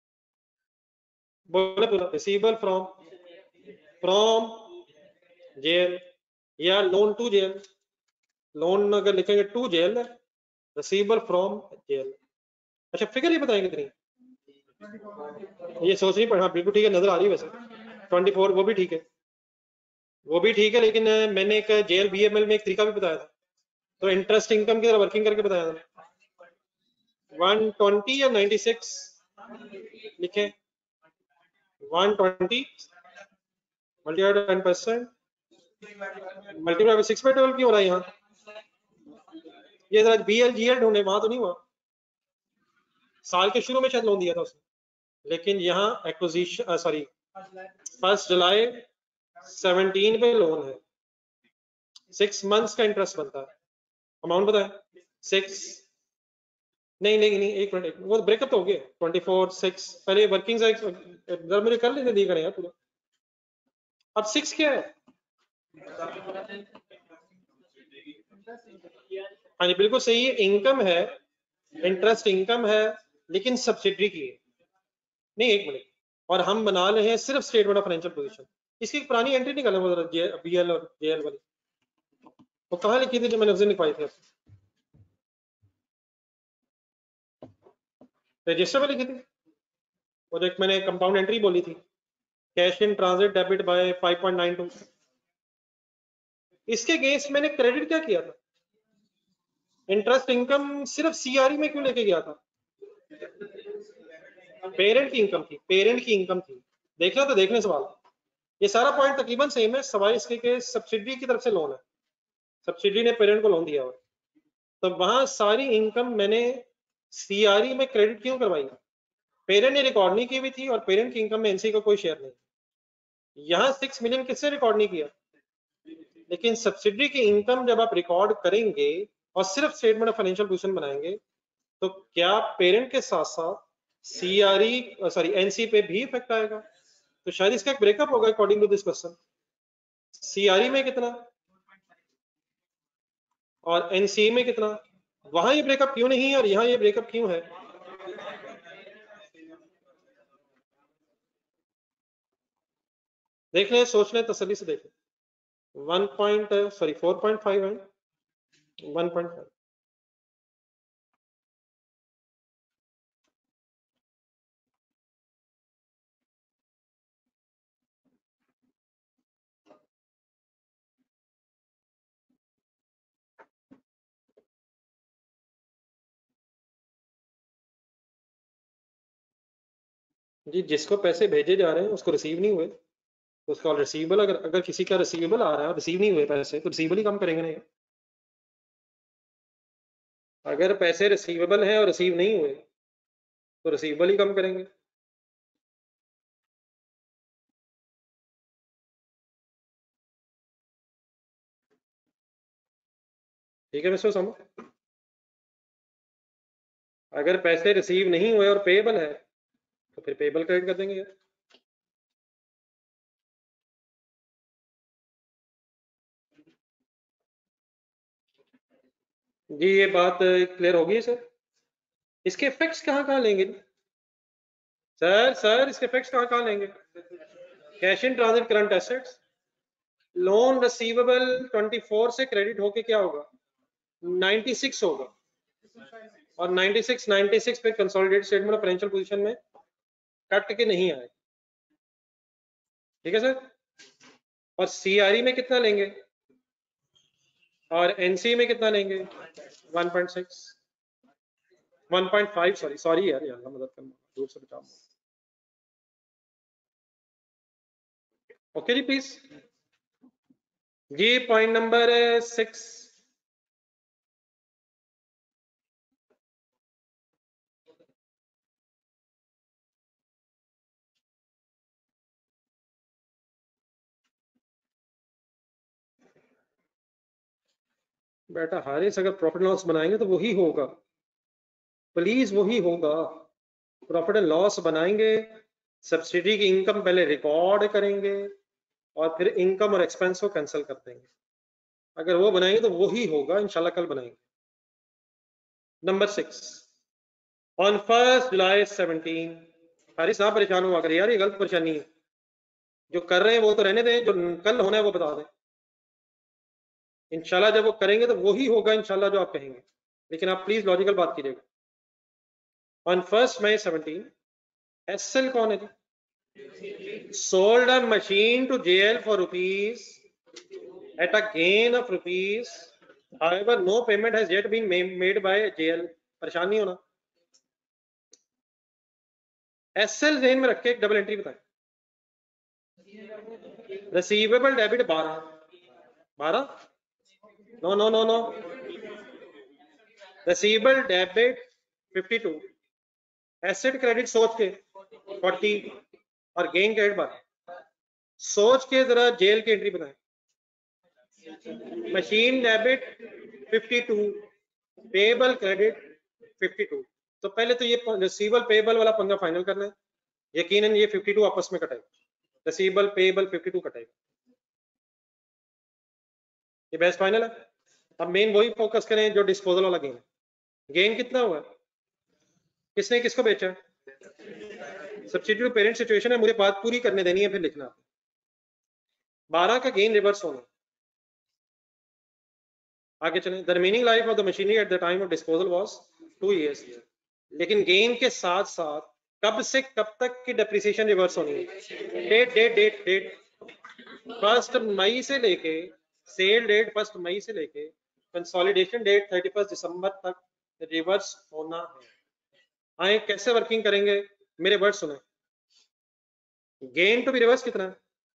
बोले पूरा रिसीवेबल फ्रॉम फ्रॉम जेल या लोन टू जेल। लोन अगर लिखेंगे to JL, receivable from JL. अच्छा फिगर ये बताएंगे कितनी? ये सोच नहीं पड़ा, बिल्कुल ठीक है, नजर आ रही है वैसे ट्वेंटी फोर, वो भी ठीक है, वो भी ठीक है, लेकिन मैंने एक जेएल बीएमएल में एक तरीका भी बताया था, तो इंटरेस्ट इनकम की तरह वर्किंग करके बताया था। वन ट्वेंटी या नाइन्टी सिक्स लिखे, one twenty multiplied ten percent multiplied by six by twelve क्यों हो रहा है यहाँ? ये जरा बीएल जीएल ढूंढे, वहां तो नहीं हुआ, साल के शुरू में शायद लोन दिया था उसने, लेकिन यहाँ acquisition sorry first July seventeen पे लोन है, सिक्स मंथ्स का इंटरेस्ट बनता है, अमाउंट पता है सिक्स, नहीं नहीं नहीं एक मिनट, वो ब्रेकअप तो हो गया ट्वेंटी फोर सिक्स, पहले वर्किंग जरा मुझे कर लेने दी करें यार पूरा। अब सिक्स क्या है? हाँ जी बिल्कुल सही है, इनकम है, इंटरेस्ट इनकम है, लेकिन सब्सिडी की है नहीं, एक मिनट, और हम बना रहे हैं सिर्फ स्टेटमेंट ऑफ फाइनेंशियल पोजीशन। इसकी पुरानी एंट्री निकालें वो बीएल और जेएल वाली, वो कहाँ लिखी थी जो मैंने उस दिन लिखवाई थी? रजिस्टर में लिखी थी, और एक मैंने कंपाउंड एंट्री बोली थी, cash in transit debit by five point nine two. इसके अगेंस्ट मैंने क्रेडिट क्या किया था? इंटरेस्ट इनकम सिर्फ सीआरई में क्यों लेके गया था? पेरेंट की इनकम थी, पेरेंट की इनकम थी, देखना तो देखने सवाल, ये सारा पॉइंट तकरीबन सेम है, सवाल इसके के सब्सिडी की तरफ से लोन है, सब्सिडी ने पेरेंट को लोन दिया हुआ, तो वहां सारी इनकम मैंने सीआरई में क्रेडिट क्यों करवाई? पेरेंट ने रिकॉर्ड नहीं की हुई थी और पेरेंट की इनकम में एनसी का कोई शेयर नहीं। यहाँ सिक्स मिलियन किससे रिकॉर्ड नहीं किया, लेकिन सब्सिडरी की इनकम जब आप रिकॉर्ड करेंगे और सिर्फ स्टेटमेंट ऑफ फाइनेंशियल पोजीशन बनाएंगे तो क्या पेरेंट के साथ साथ सीआरई सॉरी एनसी पे भी इफेक्ट आएगा? तो शायद इसका एक ब्रेकअप होगा according to this question. CRE में कितना और एनसी में कितना, वहां ये ब्रेकअप क्यों नहीं है और यहाँ ये ब्रेकअप क्यों है? देख लें, सोच लें, तसल्ली से देख लें। One point sorry four point five and one point five. जी, जिसको पैसे भेजे जा रहे हैं उसको रिसीव नहीं हुए तो उसका रिसीवेबल, अगर अगर किसी का रिसीवेबल आ रहा है, रिसीव नहीं हुए पैसे, तो रिसीवेबल ही कम करेंगे नहीं। अगर पैसे रिसीवेबल हैं और रिसीव नहीं हुए तो रिसीवेबल ही कम करेंगे। ठीक है मिस्टर समो, अगर पैसे रिसीव नहीं हुए और पेएबल है तो फिर पेएबल क्रेडिट कर देंगे। जी ये बात क्लियर होगी सर? इसके इफेक्ट्स कहाँ कहाँ लेंगे सर? सर इसके इफेक्ट्स कहाँ कहाँ लेंगे? Cash in transit current assets, loan receivable चौबीस से क्रेडिट होके क्या होगा, छियानवे होगा, और छियानवे छियानवे पे consolidated statement of financial position में कट के नहीं आए। ठीक है सर? और सीआरई में कितना लेंगे और एनसी में कितना लेंगे? One point six one point five sorry sorry यार, यार मदद करना, दूर से बचाओ। ओके जी प्लीज। जी पॉइंट नंबर सिक्स, बेटा हारिस अगर प्रॉफिट लॉस बनाएंगे तो वही होगा, प्लीज वही होगा। प्रॉफिट एंड लॉस बनाएंगे, सब्सिडी की इनकम पहले रिकॉर्ड करेंगे और फिर इनकम और एक्सपेंस को कैंसिल कर देंगे। अगर वो बनाएंगे तो वही होगा, इंशाल्लाह कल बनाएंगे। Number six, on first July seventeen, Haris ना परेशान हुआ कर यार, ये गलत परेशानी है। जो कर रहे हैं वो तो रहने दें, जो कल होना है वो बता दें। इंशाल्लाह जब वो करेंगे तो वही होगा इंशाल्लाह जो आप कहेंगे, लेकिन आप प्लीज लॉजिकल बात कीजिएगा। On first May seventeen, SL कौन है जी? Sold a machine to JL for rupees at a gain of rupees, however no payment has yet been made by J L। परेशान नहीं होना। एसएल जेन में रख के एक डबल एंट्री बताएं। रिसीवेबल डेबिट बारह बारह no no no no receivable debit fifty two, asset credit सोच के फोर्टी और गेन क्रेडिट बारह। सोच के जरा जेल की एंट्री बताएं। Machine debit fifty two, payable credit fifty two. तो पहले तो ये रिसीवेबल पेबल वाला पंगा फाइनल करना है, यकीनन ये फिफ्टी टू आपस में कटेगा, रिसीवेबल पेबल फिफ्टी टू कटेगा, ये बेस्ट फाइनल है। अब मेन वही फोकस करें जो डिस्पोजल वाला गेन है। गेन कितना हुआ, किसने किसको बेचा? सब्सिडी टू पेरेंट सिचुएशन है, मुझे बात पूरी करने देनी है फिर लिखना। बारह का गेन रिवर्स होना। आगे चलें। The remaining life of the machinery at the time of disposal was two years, लेकिन गेन के साथ साथ कब से कब तक की डेप्रिसिएशन रिवर्स होनी है? Date date date date first May से लेके सेल डेट फर्स्ट मई से लेके consolidation date thirty first December तक रिवर्स होना है। आए कैसे वर्किंग करेंगे, मेरे वर्ड सुने। गेन टू बी रिवर्स कितना?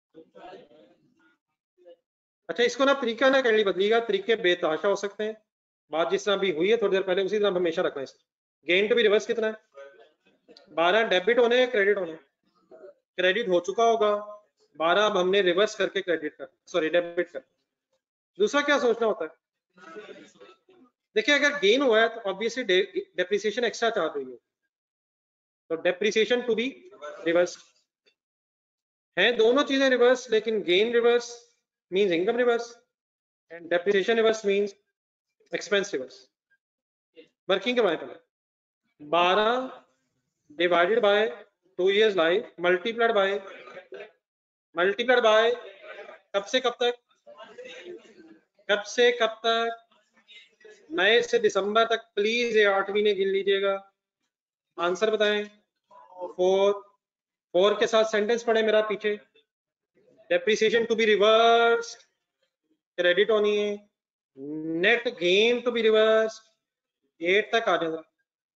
अच्छा इसको ना तरीका ना करनी बदलीगा, तरीके बेतहाशा हो सकते हैं। बात जिस तरह भी हुई है थोड़ी देर पहले उसी तरह हमेशा रखना है। गेन टू बी रिवर्स कितना है? बारह डेबिट होने हैं, क्रेडिट होने, क्रेडिट हो चुका होगा, बारह अब हमने रिवर्स करके क्रेडिट कर, सॉरी डेबिट कर। दूसरा क्या सोचना होता है, देखिए अगर गेन हुआ है तो ऑब्वियसली डेप्रिसिएशन एक्स्ट्रा चार्ज हुई है, तो डेप्रिसिएशन टू बी रिवर्स है, दोनों चीजें रिवर्स, लेकिन gain reverse means income reverse and depreciation reverse means expense reverse. Working के बारे में बारह divided by two years life multiplied by multiplied by कब से कब तक, कब से कब तक, मई से दिसंबर तक, प्लीज ये आठवीं ने गिन लीजिएगा। आंसर बताएं। फोर, फोर के साथ सेंटेंस पढ़े मेरा पीछे, depreciation to be reverse, credit होनी है, net gain to be reverse, eight तक आ जाएगा,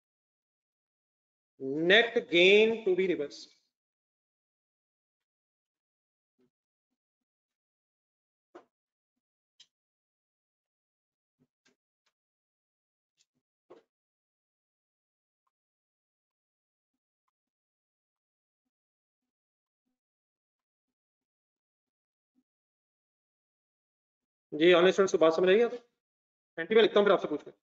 net gain to be reverse. जी ऑनलाइन स्टूडेंट्स को बात समझ आई है, तो एंटी में लिखता हूँ फिर आपसे पूछ के।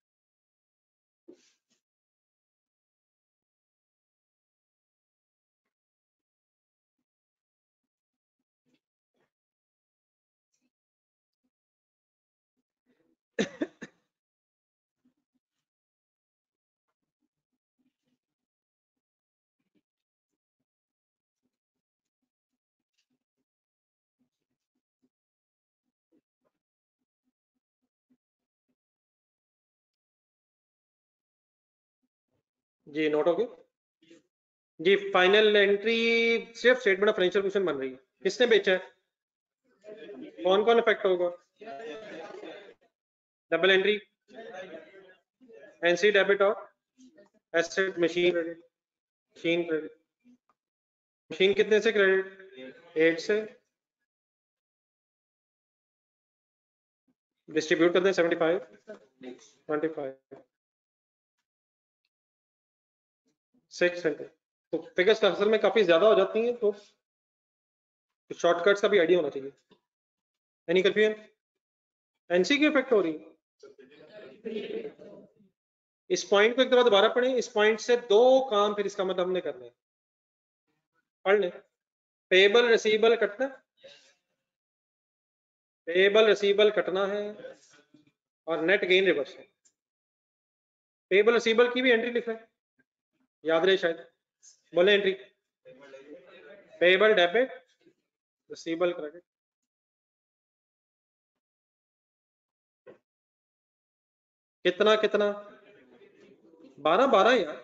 जी नोट हो गया जी। फाइनल एंट्री सिर्फ स्टेटमेंट ऑफ फाइनेंशियल पोजीशन बन रही है, किसने बेचा है, कौन कौन इफेक्ट होगा, डबल एंट्री, एनसी डेबिट और asset machine credit, machine credit, machine कितने से क्रेडिट, एट से, डिस्ट्रीब्यूट करते हैं seventy five, twenty five, six centre, तो फिगर्स असल में काफी ज्यादा हो जाती हैं, तो शॉर्टकट्स का भी आइडिया होना चाहिए। एनी कंफ्यूजन, एनसी की इफेक्ट हो रही है, इस पॉइंट को एक दफा दोबारा पढ़ें, इस पॉइंट से दो काम फिर इसका मतलब हमने करने हैं, पढ़ लें। पेबल रिसीबल कटना, पेबल रिसीबल कटना है और नेट गेन रिवर्स है। पेबल रिसीबल की भी एंट्री लिखा है, याद रहे शायद, बोले entry, payable debit, receivable credit, कितना कितना, बारह बारह यार,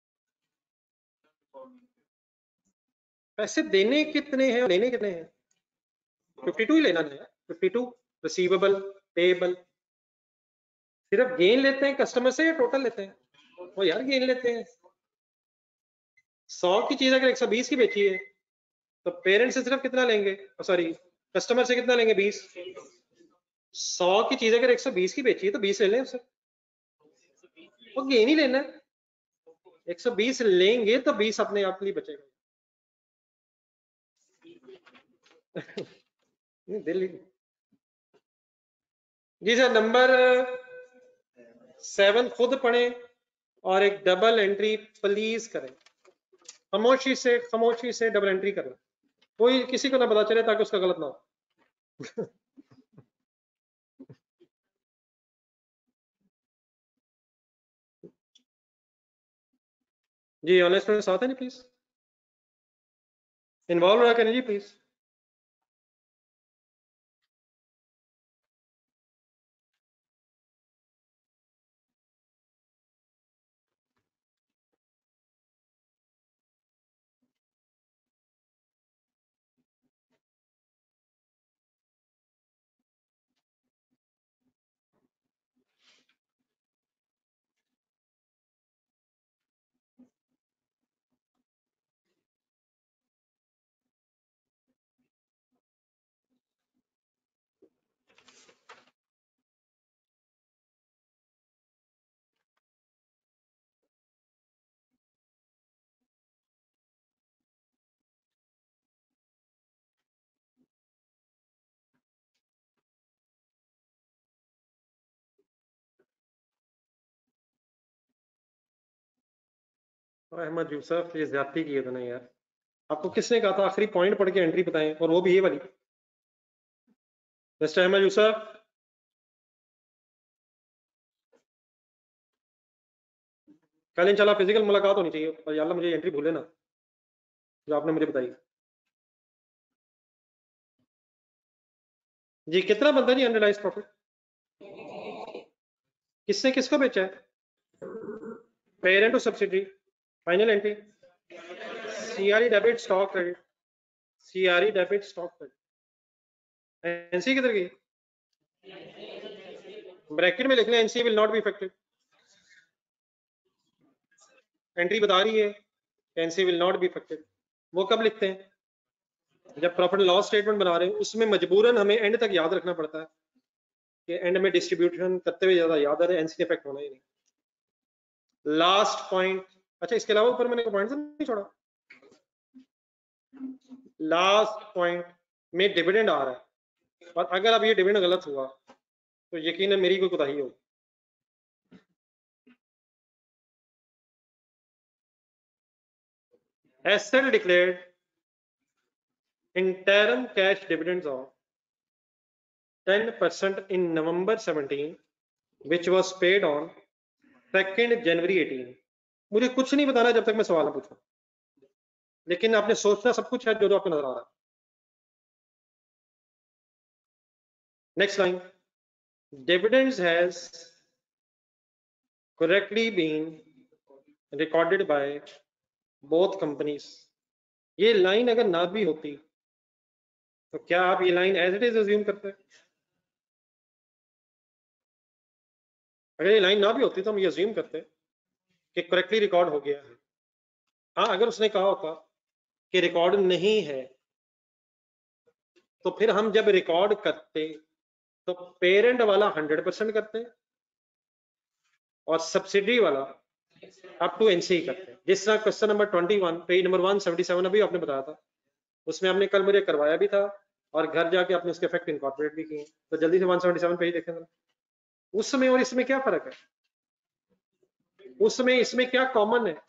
पैसे देने कितने हैं लेने कितने हैं, फिफ्टी टू ही लेना है, फिफ्टी टू रिसीवेबल पेबल। सिर्फ गेन लेते हैं कस्टमर से या टोटल लेते हैं, वो यार गेन लेते हैं। सौ की चीज अगर एक सौ बीस की बेची है तो पेरेंट से सिर्फ कितना लेंगे, सॉरी कस्टमर से कितना लेंगे, बीस। सौ की चीज अगर एक सौ बीस की बेची है तो बीस ले लें उससे, वो गेन ही लेना है, एक सौ बीस लेंगे तो बीस अपने आप लिए बचेगा। दिल्ली जी सर, नंबर सेवन खुद पढ़ें और एक डबल एंट्री प्लीज करें, खामोशी से खामोशी से डबल एंट्री करना, कोई किसी को ना पता चले ताकि उसका गलत ना हो। जी ऑनलाइन स्टूडेंट साथ है नहीं प्लीज, इन्वॉल्व रहा करें जी प्लीज। अहमद यूसुफ, ये ज्यादती की है तूने यार। आपको किसने कहा था आखिरी पॉइंट पढ़ के एंट्री बताएं, और वो भी ये वाली। मिस्टर अहमद यूसुफ, कल इंशाल्लाह फिजिकल मुलाकात होनी चाहिए, और या अल्लाह मुझे एंट्री भूले ना जो आपने मुझे बताई। जी कितना बनता है जी अनरियलाइज्ड प्रॉफिट? किसने किसको बेचा है? Parent to subsidy, final entry, CRE debit stock credit, CRE debit stock credit. NC किधर गई? ब्रैकेट में लिख लें NC will not be affected. Entry बता रही है NC will not be affected. वो कब लिखते हैं? जब प्रॉफिट एंड लॉस स्टेटमेंट बना रहे हैं, उसमें मजबूरन हमें एंड तक याद रखना पड़ता है कि एंड में डिस्ट्रीब्यूशन करते हुए ज्यादा याद आ रहा है, एनसी इफेक्ट होना ही नहीं। लास्ट पॉइंट, अच्छा इसके अलावा ऊपर मैंने पॉइंट नहीं छोड़ा। लास्ट पॉइंट में डिविडेंड आ रहा है, और अगर अब ये डिविडेंड गलत हुआ तो यकीनन मेरी कोई कोताही होगी। SL declared interim cash dividends of ten percent in November seventeen, which was paid on second January eighteen. मुझे कुछ नहीं बताना जब तक मैं सवाल ना पूछूं, लेकिन आपने सोचना सब कुछ है जो जो आपको नजर आ रहा है। Next line, dividends has correctly been recorded by both companies. ये लाइन अगर ना भी होती तो क्या आप ये line as it is assume करते हैं? अगर ये लाइन ना भी होती तो हम ये अज्यूम करते कि करेक्टली रिकॉर्ड हो गया है। हाँ, अगर उसने कहा होता कि रिकॉर्ड नहीं है, तो फिर हम जब रिकॉर्ड करते तो पेरेंट वाला हंड्रेड परसेंट करते और सब्सिडी वाला अप टू एनसी करते। जिस तरह question number twenty one page number one seventy seven अभी आपने बताया था, उसमें आपने कल मुझे करवाया भी था और घर जाके आपने उसके इफेक्ट इनकॉर्पोरेट भी किए। तो जल्दी से वन सेवेंटी सेवन पेज देखें। उसमें और इसमें क्या फर्क है? उसमें इसमें क्या कॉमन है?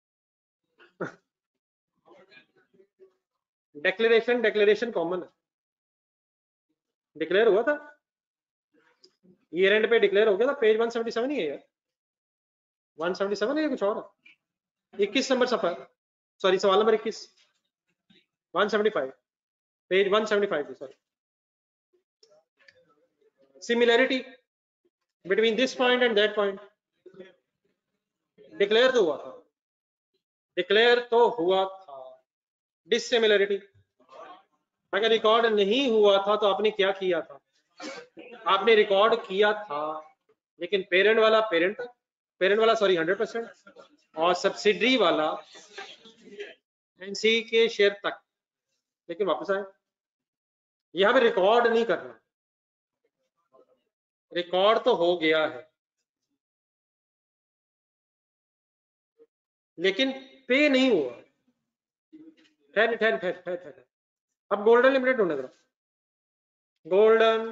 डिक्लेरेशन डिक्लेरेशन कॉमन है। डिक्लेयर हुआ था, ईयर एंड पे डिक्लेयर हो गया था। पेज वन सेवेंटी सेवन ही है यार, वन सेवेंटी सेवन है या कुछ और है? इक्कीस नंबर सफा, सॉरी सवाल नंबर इक्कीस, one seventy five, page one seventy five, sorry. Similarity between this point and that point, declare तो हुआ था, डिक्लेयर तो हुआ था। डिसिमिलैरिटी, अगर रिकॉर्ड नहीं हुआ था तो आपने क्या किया था? आपने रिकॉर्ड किया था, लेकिन पेरेंट वाला पेरेंट तक, पेरेंट वाला सॉरी हंड्रेड परसेंट, और सब्सिडरी वाला एनसी के शेयर तक, लेकिन वापस आए। यहां पे रिकॉर्ड नहीं करना, रिकॉर्ड तो हो गया है लेकिन पे नहीं हुआ। ठहर ठहर ठहर ठहर ठहर अब गोल्डन लिमिटेड ढूंढे जरा। Golden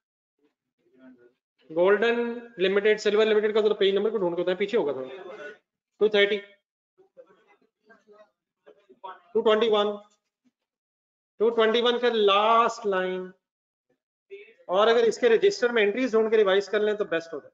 golden limited, silver limited का तो पेज नंबर को ढूंढ के होता है, पीछे होगा थोड़ा। Two thirty, two twenty one, two twenty one का लास्ट लाइन। और अगर इसके रजिस्टर में एंट्रीज ढूंढ के रिवाइज कर लें तो बेस्ट होता है।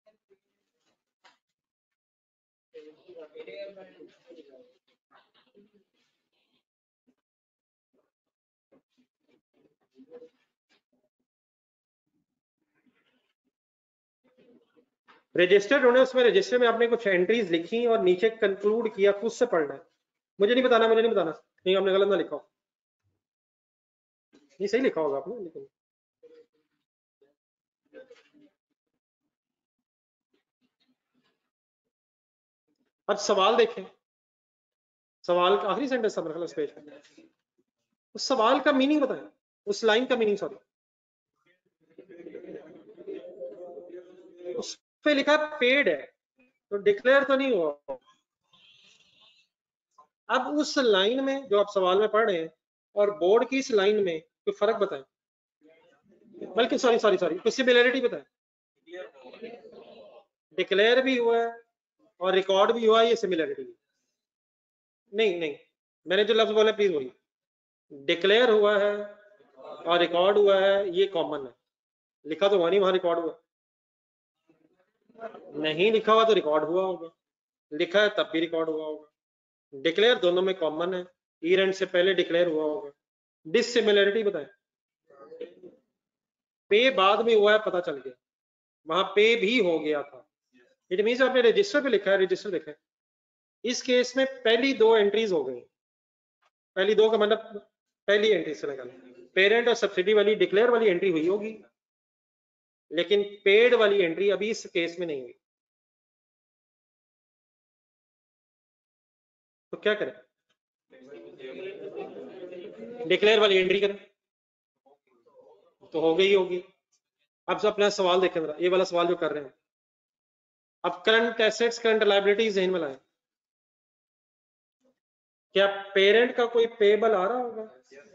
रजिस्टर ढूंढे, उसमें रजिस्टर में आपने कुछ एंट्रीज लिखी और नीचे कंक्लूड किया, खुद से पढ़ना है। मुझे नहीं बताना, मुझे नहीं बताना नहीं, आपने गलत ना लिखा हो। नहीं सही लिखा होगा आपने, लेकिन अब सवाल देखें। सवाल का आखिरी सेंटेंस था मेरे ख्याल उस पेज पे। उस सवाल का मीनिंग बताएं, उस लाइन का मीनिंग, सॉरी। उस पे लिखा पेड है तो डिक्लेयर तो नहीं हुआ। अब उस लाइन में जो आप सवाल में पढ़ रहे हैं और बोर्ड की इस लाइन में कोई फर्क बताएं, बल्कि सॉरी सॉरी सॉरी कुछ सिमिलरिटी बताएं। डिक्लेयर भी हुआ है और रिकॉर्ड भी हुआ है, ये सिमिलरिटी। नहीं नहीं, मैंने जो लफ्ज बोला प्लीज बोलिए। डिक्लेयर हुआ है और रिकॉर्ड हुआ है, ये कॉमन है। लिखा तो वहां नहीं, वहां रिकॉर्ड हुआ। नहीं लिखा हुआ तो रिकॉर्ड हुआ होगा, लिखा है तब भी रिकॉर्ड हुआ होगा। डिक्लेयर दोनों में कॉमन है, ईयर एंड से पहले डिक्लेयर हुआ होगा। डिसिमिलरिटी बताएं। पे बाद में हुआ है, पता चल गया, वहां पे भी हो गया था। इट मीन्स आपने रजिस्टर पे लिखा है, रजिस्टर लिखा है। इस केस में पहली दो एंट्रीज हो गई। पहली दो का मतलब पहली एंट्री से लगा, पेरेंट और सब्सिडी वाली डिक्लेयर वाली एंट्री हुई होगी, लेकिन पेड वाली एंट्री अभी इस केस में नहीं हुई। तो क्या करें? डिक्लेयर वाली एंट्री करें, तो हो गई होगी। अब से अपना सवाल देखें जरा, ये वाला सवाल जो कर रहे हैं। अब करंट एसेट्स करंट लायबिलिटीज ज़हन में लाएं। क्या पेरेंट का कोई पेबल आ रहा होगा?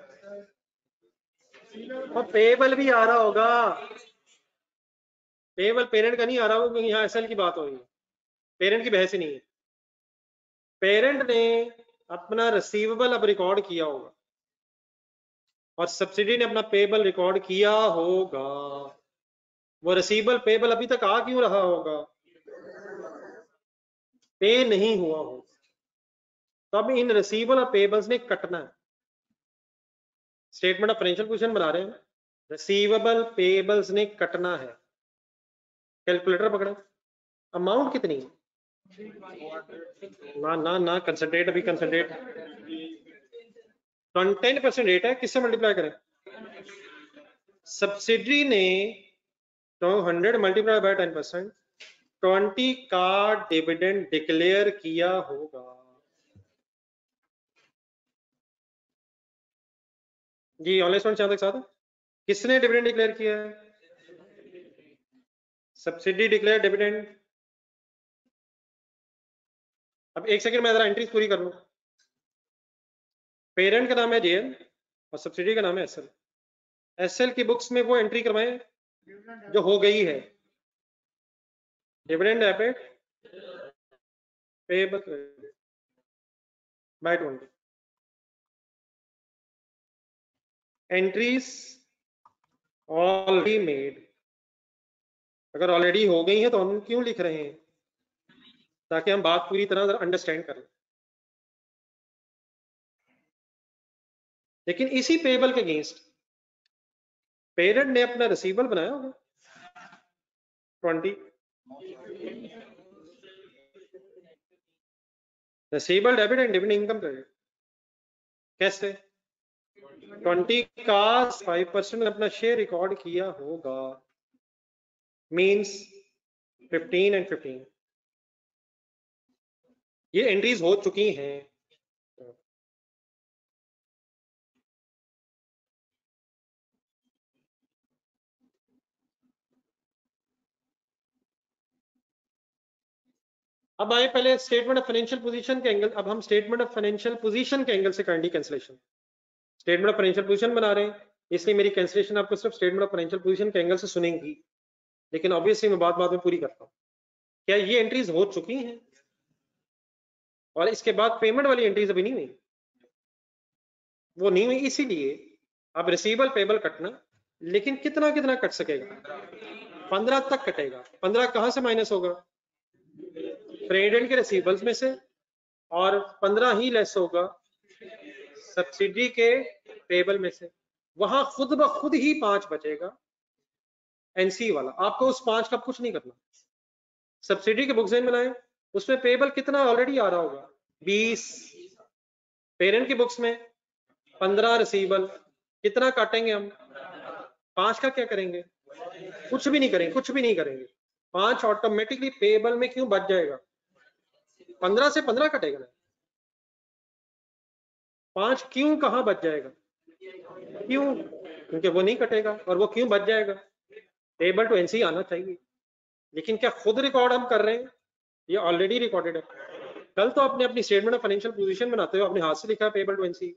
और पेबल भी आ रहा होगा, पेबल पेरेंट का नहीं आ रहा होगा, क्योंकि यहाँ एसएल की बात हो रही है, पेरेंट की बहस ही नहीं है। पेरेंट ने अपना रिसीवेबल अब रिकॉर्ड किया होगा और सब्सिडी ने अपना पेबल रिकॉर्ड किया होगा। वो रिसीवेबल पेबल अभी तक आ क्यों रहा होगा? पे नहीं हुआ हो। तो अब इन रिसीवेबल और पेबल्स ने कटना है। स्टेटमेंट ऑफ फाइनेंशियल पोजीशन बना रहे हैं, रिसीवेबल पेबल्स ने कटना है। कैलकुलेटर पकड़े, अमाउंट कितनी है? ना ना ना कंसंट्रेट, अभी कंसंट्रेट टेन परसेंट रेट है, किससे मल्टीप्लाई करें? सब्सिडी ने तो hundred multiply by ten percent, twenty का डिविडेंड डिक्लेयर किया होगा। जी ऑनलाइन स्टूडेंट चार तक साथ है। किसने डिविडेंड डिक्लेयर किया है? Subsidy declare dividend. अब एक सेकंड में जरा एंट्रीज पूरी कर लूं। पेरेंट का नाम है जेएल और सब्सिडी का नाम है एसएल। एसएल की बुक्स में वो एंट्री करवाएं जो हो गई है। Dividend debit payable by twenty, entries already made. अगर ऑलरेडी हो गई है तो हम क्यों लिख रहे हैं? ताकि हम बात पूरी तरह अंडरस्टैंड करें। लेकिन इसी पेबल के अगेंस्ट पेरेंट ने अपना रिसीवेबल बनाया होगा twenty, receivable debit and dividend income credit. कैसे? ट्वेंटी का फाइव परसेंट अपना शेयर रिकॉर्ड किया होगा, मींस फिफ्टीन एंड फिफ्टीन। ये एंट्रीज हो चुकी हैं। अब आए पहले स्टेटमेंट ऑफ फाइनेंशियल पोजीशन के एंगल। अब हम स्टेटमेंट ऑफ फाइनेंशियल पोजीशन के एंगल से करेंगे cancellation. Statement of financial position बना रहे हैं, इसलिए मेरी कैंसिलेशन आपको सिर्फ स्टेटमेंट ऑफ फाइनेंशियल पोजीशन के एंगल से सुनेंगी, लेकिन ऑब्वियसली मैं बात बात में पूरी करता हूँ। क्या ये एंट्रीज हो चुकी हैं? और इसके बाद पेमेंट वाली एंट्रीज अभी नहीं हुई, वो नहीं हुई, इसीलिए अब रिसीवेबल पेबल कटना। लेकिन कितना कितना कट सकेगा? पंद्रह तक कटेगा। पंद्रह कहां से माइनस होगा? ट्रेड के रिसीवेबल्स में से, और पंद्रह ही लेस होगा सब्सिडी के पेबल में से। वहां खुद ब खुद ही पांच बचेगा एनसी वाला। आपको उस पांच का कुछ नहीं करना। सब्सिडी के बुक्स बनाए, उसमें पेबल कितना ऑलरेडी आ रहा होगा? बीस। पेरेंट की बुक्स में पंद्रह रिसीवेबल, कितना काटेंगे हम? पांच का क्या करेंगे? कुछ भी नहीं करेंगे, कुछ भी नहीं करेंगे। पांच ऑटोमेटिकली पेबल में क्यों बच जाएगा? पंद्रह से पंद्रह कटेगा ना, पांच क्यों कहां बच जाएगा? क्यों? क्योंकि वो नहीं कटेगा। और वो क्यों बच जाएगा? पेबल टू एनसी आना चाहिए। लेकिन क्या खुद रिकॉर्ड हम कर रहे हैं? ये ऑलरेडी रिकॉर्डेड है। कल तो आपने अपनी स्टेटमेंट ऑफ फाइनेंशियल पोजीशन बनाते हो अपने हाथ से लिखा है पेबल टू एनसी,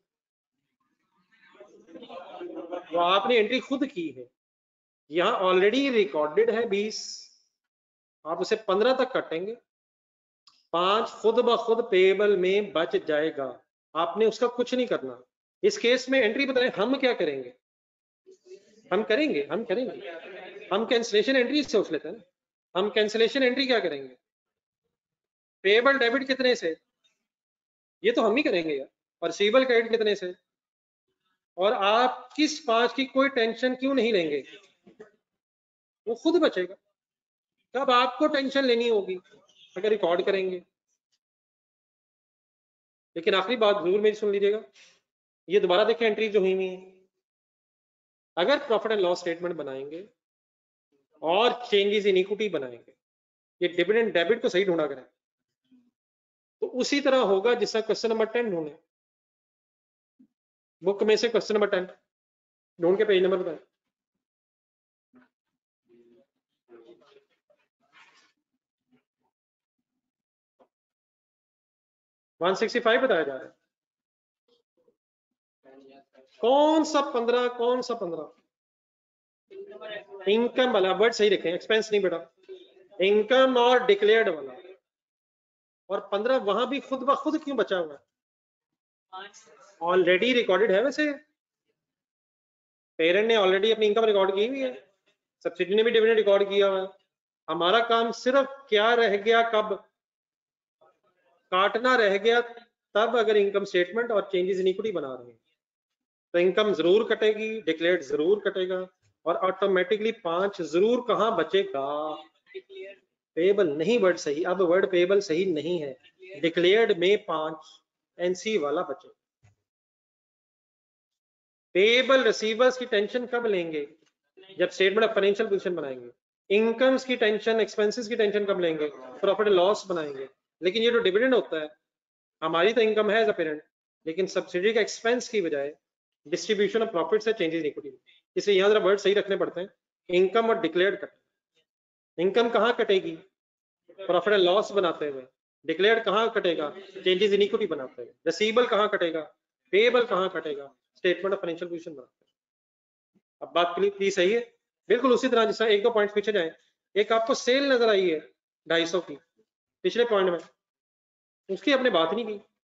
वो आपने एंट्री खुद की है। यहाँ ऑलरेडी रिकॉर्डेड है बीस, आप उसे पंद्रह तक कटेंगे, पांच खुद ब खुद पेएबल में बच जाएगा, आपने उसका कुछ नहीं करना। इस केस में एंट्री बताएं, हम क्या करेंगे, हम करेंगे हम करेंगे हम कैंसिलेशन एंट्री सोच लेते हैं ना। हम कैंसिलेशन एंट्री क्या करेंगे, पेएबल डेबिट कितने से, ये तो हम ही करेंगे यार, और रिसीवेबल क्रेडिट कितने से। और आप किस पांच की कोई टेंशन क्यों नहीं लेंगे, वो खुद बचेगा। तब आपको टेंशन लेनी होगी अगर रिकॉर्ड करेंगे। लेकिन आखिरी बात जरूर मेरी सुन लीजिएगा, ये दोबारा देखें एंट्री जो हुई हुई है। अगर प्रॉफिट एंड लॉस स्टेटमेंट बनाएंगे और चेंजेस इन इक्विटी बनाएंगे, ये डिविडेंड डेबिट को सही ढूंढा करें, तो उसी तरह होगा जिसका क्वेश्चन नंबर टेन ढूंढे। बुक में से क्वेश्चन नंबर टेन ढूंढ के पेज नंबर बताएं। वन सिक्सटी फाइव बताया जा रहा है। कौन सा पंद्रह, कौन सा पंद्रह, इनकम वाला वर्ड सही रखें, एक्सपेंस नहीं बेटा, इनकम और डिक्लेयर्ड वाला। और पंद्रह वहां भी खुद ब खुद क्यों बचा हुआ है, ऑलरेडी रिकॉर्डेड है। वैसे पेरेंट ने ऑलरेडी अपनी इनकम रिकॉर्ड की हुई है, सब्सिडी ने भी डिविडेंड रिकॉर्ड किया हुआ है। हमारा काम सिर्फ क्या रह गया, कब काटना रह गया, तब अगर इनकम स्टेटमेंट और चेंजेस इन इक्विटी बना रहे हैं तो इनकम जरूर कटेगी, डिक्लेयर्ड जरूर कटेगा, और ऑटोमेटिकली पांच जरूर कहां बचेगा, पेएबल नहीं वर्ड सही, अब वर्ड पेएबल सही नहीं है, डिक्लेयर्ड में पांच एनसी वाला बचे। पेएबल रिसीवर्स की टेंशन कब लेंगे, जब स्टेटमेंट ऑफ फाइनेंशियल पोजीशन बनाएंगे। इनकम्स की टेंशन, एक्सपेंसेस की टेंशन कब लेंगे, प्रॉफिट एंड लॉस बनाएंगे। लेकिन ये जो डिविडेंड होता है, हमारी तो इनकम है एज अ पेरेंट, लेकिन सब्सिडी का एक्सपेंस की बजाय डिस्ट्रीब्यूशन ऑफ प्रॉफिट से चेंजेस इन इक्विटी, इसलिए यहां जरा वर्ड सही रखने पड़ते हैं। इनकम और डिक्लेयर्ड कट, इनकम कहां कटेगी, प्रॉफिट एंड लॉस बनाते हुए। डिक्लेयर्ड कहां कटेगा, चेंजेस इन इक्विटी बनाते हुए। रिसीवेबल कहां कटेगा, पेएबल कहां कटेगा, स्टेटमेंट ऑफ फाइनेंशियल पोजीशन बनाते हुए। अब बात प्लीज सही है, बिल्कुल उसी तरह जिसका एक दो पॉइंट पीछे जाए। एक आपको सेल नजर आई है ढाई सौ की पिछले पॉइंट में, उसकी आपने बात नहीं की,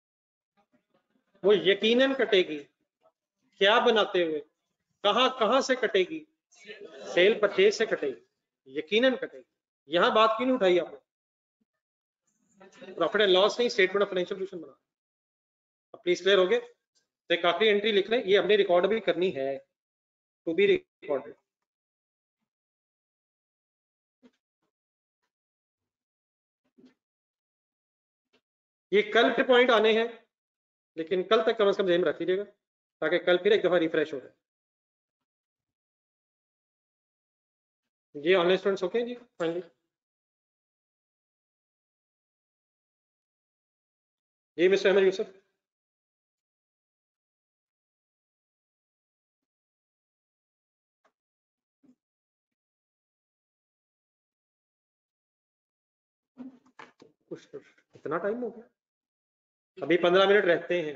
वो यकीनन कटेगी। क्या बनाते हुए, कहां कहां से कटेगी, सेल परचेज से कटेगी, यकीनन कटेगी। यहां बात क्यों नहीं उठाई आपने, प्रॉफिट एंड लॉस नहीं, स्टेटमेंट ऑफ फाइनेंशियल पोजीशन बना। अब प्लीज क्लियर हो गए, तो एक आखिरी एंट्री लिख लें, ये हमने रिकॉर्ड भी करनी है, टू बी रिकॉर्डेड। ये कल के पॉइंट आने हैं, लेकिन कल तक कम से कम ध्यान में रख लीजिएगा, ताकि कल फिर एक दफा रिफ्रेश हो जाए। जी ऑनलाइन स्टूडेंट्स ओके जी, फाइनली जी मिस्टर अहमद यूसुफ। कुछ इतना टाइम हो गया, अभी पंद्रह मिनट रहते हैं।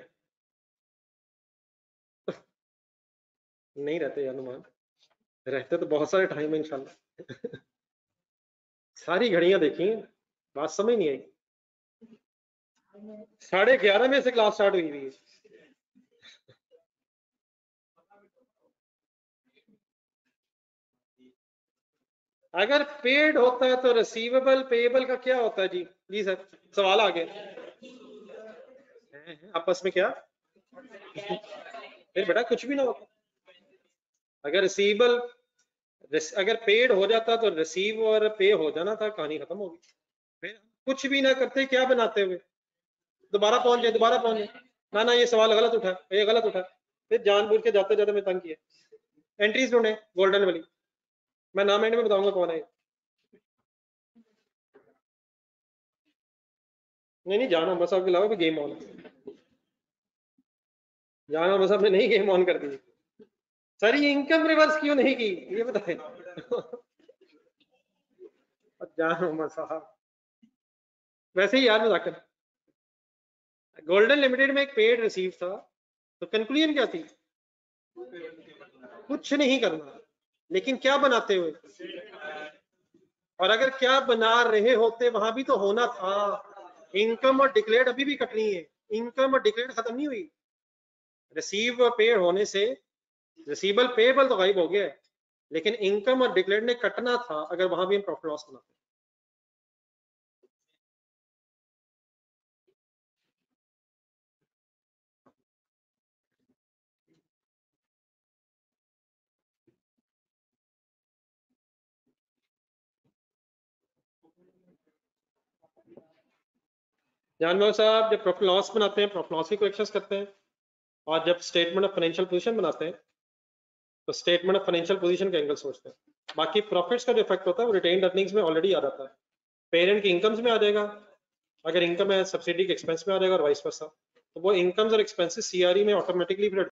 नहीं रहते अनुमान, रहते तो बहुत सारे टाइम है इंशाल्लाह। सारी घड़ियां देखी हैं, बात समझ नहीं आई। साढ़े ग्यारह में से क्लास स्टार्ट हुई थी। अगर पेड होता है तो रिसीवेबल पेएबल का क्या होता है जी, जी सर सवाल आ गया आपस में, क्या फिर बेटा कुछ भी ना होता। अगर रिसीवेबल, अगर पेड हो जाता तो रिसीव और पे हो जाना था, कहानी खत्म होगी। फिर कुछ भी ना करते, क्या बनाते हुए, दोबारा पहुंच जाए, दोबारा पहुंच जाए। ना ना ये सवाल गलत उठा, ये गलत उठा, फिर जानबूझ के जाते जाते मैं तंग किया। एंट्रीज ढूंढे गोल्डन वाली, मैं नाम एंड में बताऊंगा कौन है। नहीं नहीं, जान मोहम्मद साहब के अलावा भी गेम ऑन है, जान मोहम्मद साहब ने नहीं गेम ऑन कर दी। सर ये इनकम रिवर्स क्यों नहीं की, ये बताएं। जान मोहम्मद साहब वैसे ही याद मजाक, गोल्डन लिमिटेड में एक पेड रिसीव था, तो कंक्लूजन क्या थी, कुछ नहीं करना, लेकिन क्या बनाते हुए। और अगर क्या बना रहे होते, वहां भी तो होना था, इनकम और डिक्लेयर्ड अभी भी कटनी है, इनकम और डिक्लेयर्ड खत्म नहीं हुई। रिसीव पे होने से रिसीवेबल पेएबल तो गायब हो गया है, लेकिन इनकम और डिक्लेयर्ड ने कटना था अगर वहां भी हम प्रॉफिट लॉस बनाते। जानवर साहब जब प्रॉफिट लॉस बनाते हैं, प्रॉफिट लॉस की करेक्शंस करते हैं, और जब स्टेटमेंट ऑफ फाइनेंशियल पोजीशन बनाते हैं तो स्टेटमेंट ऑफ फाइनेंशियल पोजीशन का एंगल सोचते हैं। बाकी प्रॉफिट्स का जो इफेक्ट होता है वो रिटेन्ड अर्निंग्स में ऑलरेडी आ जाता है, पेरेंट की इनकम्स में आ जाएगा, अगर इनकम है सब्सिडी के एक्सपेंस में आ जाएगा और वाइस वर्सा। तो वो इनकम्स और एक्सपेंसेस सीआरई में ऑटोमेटिकली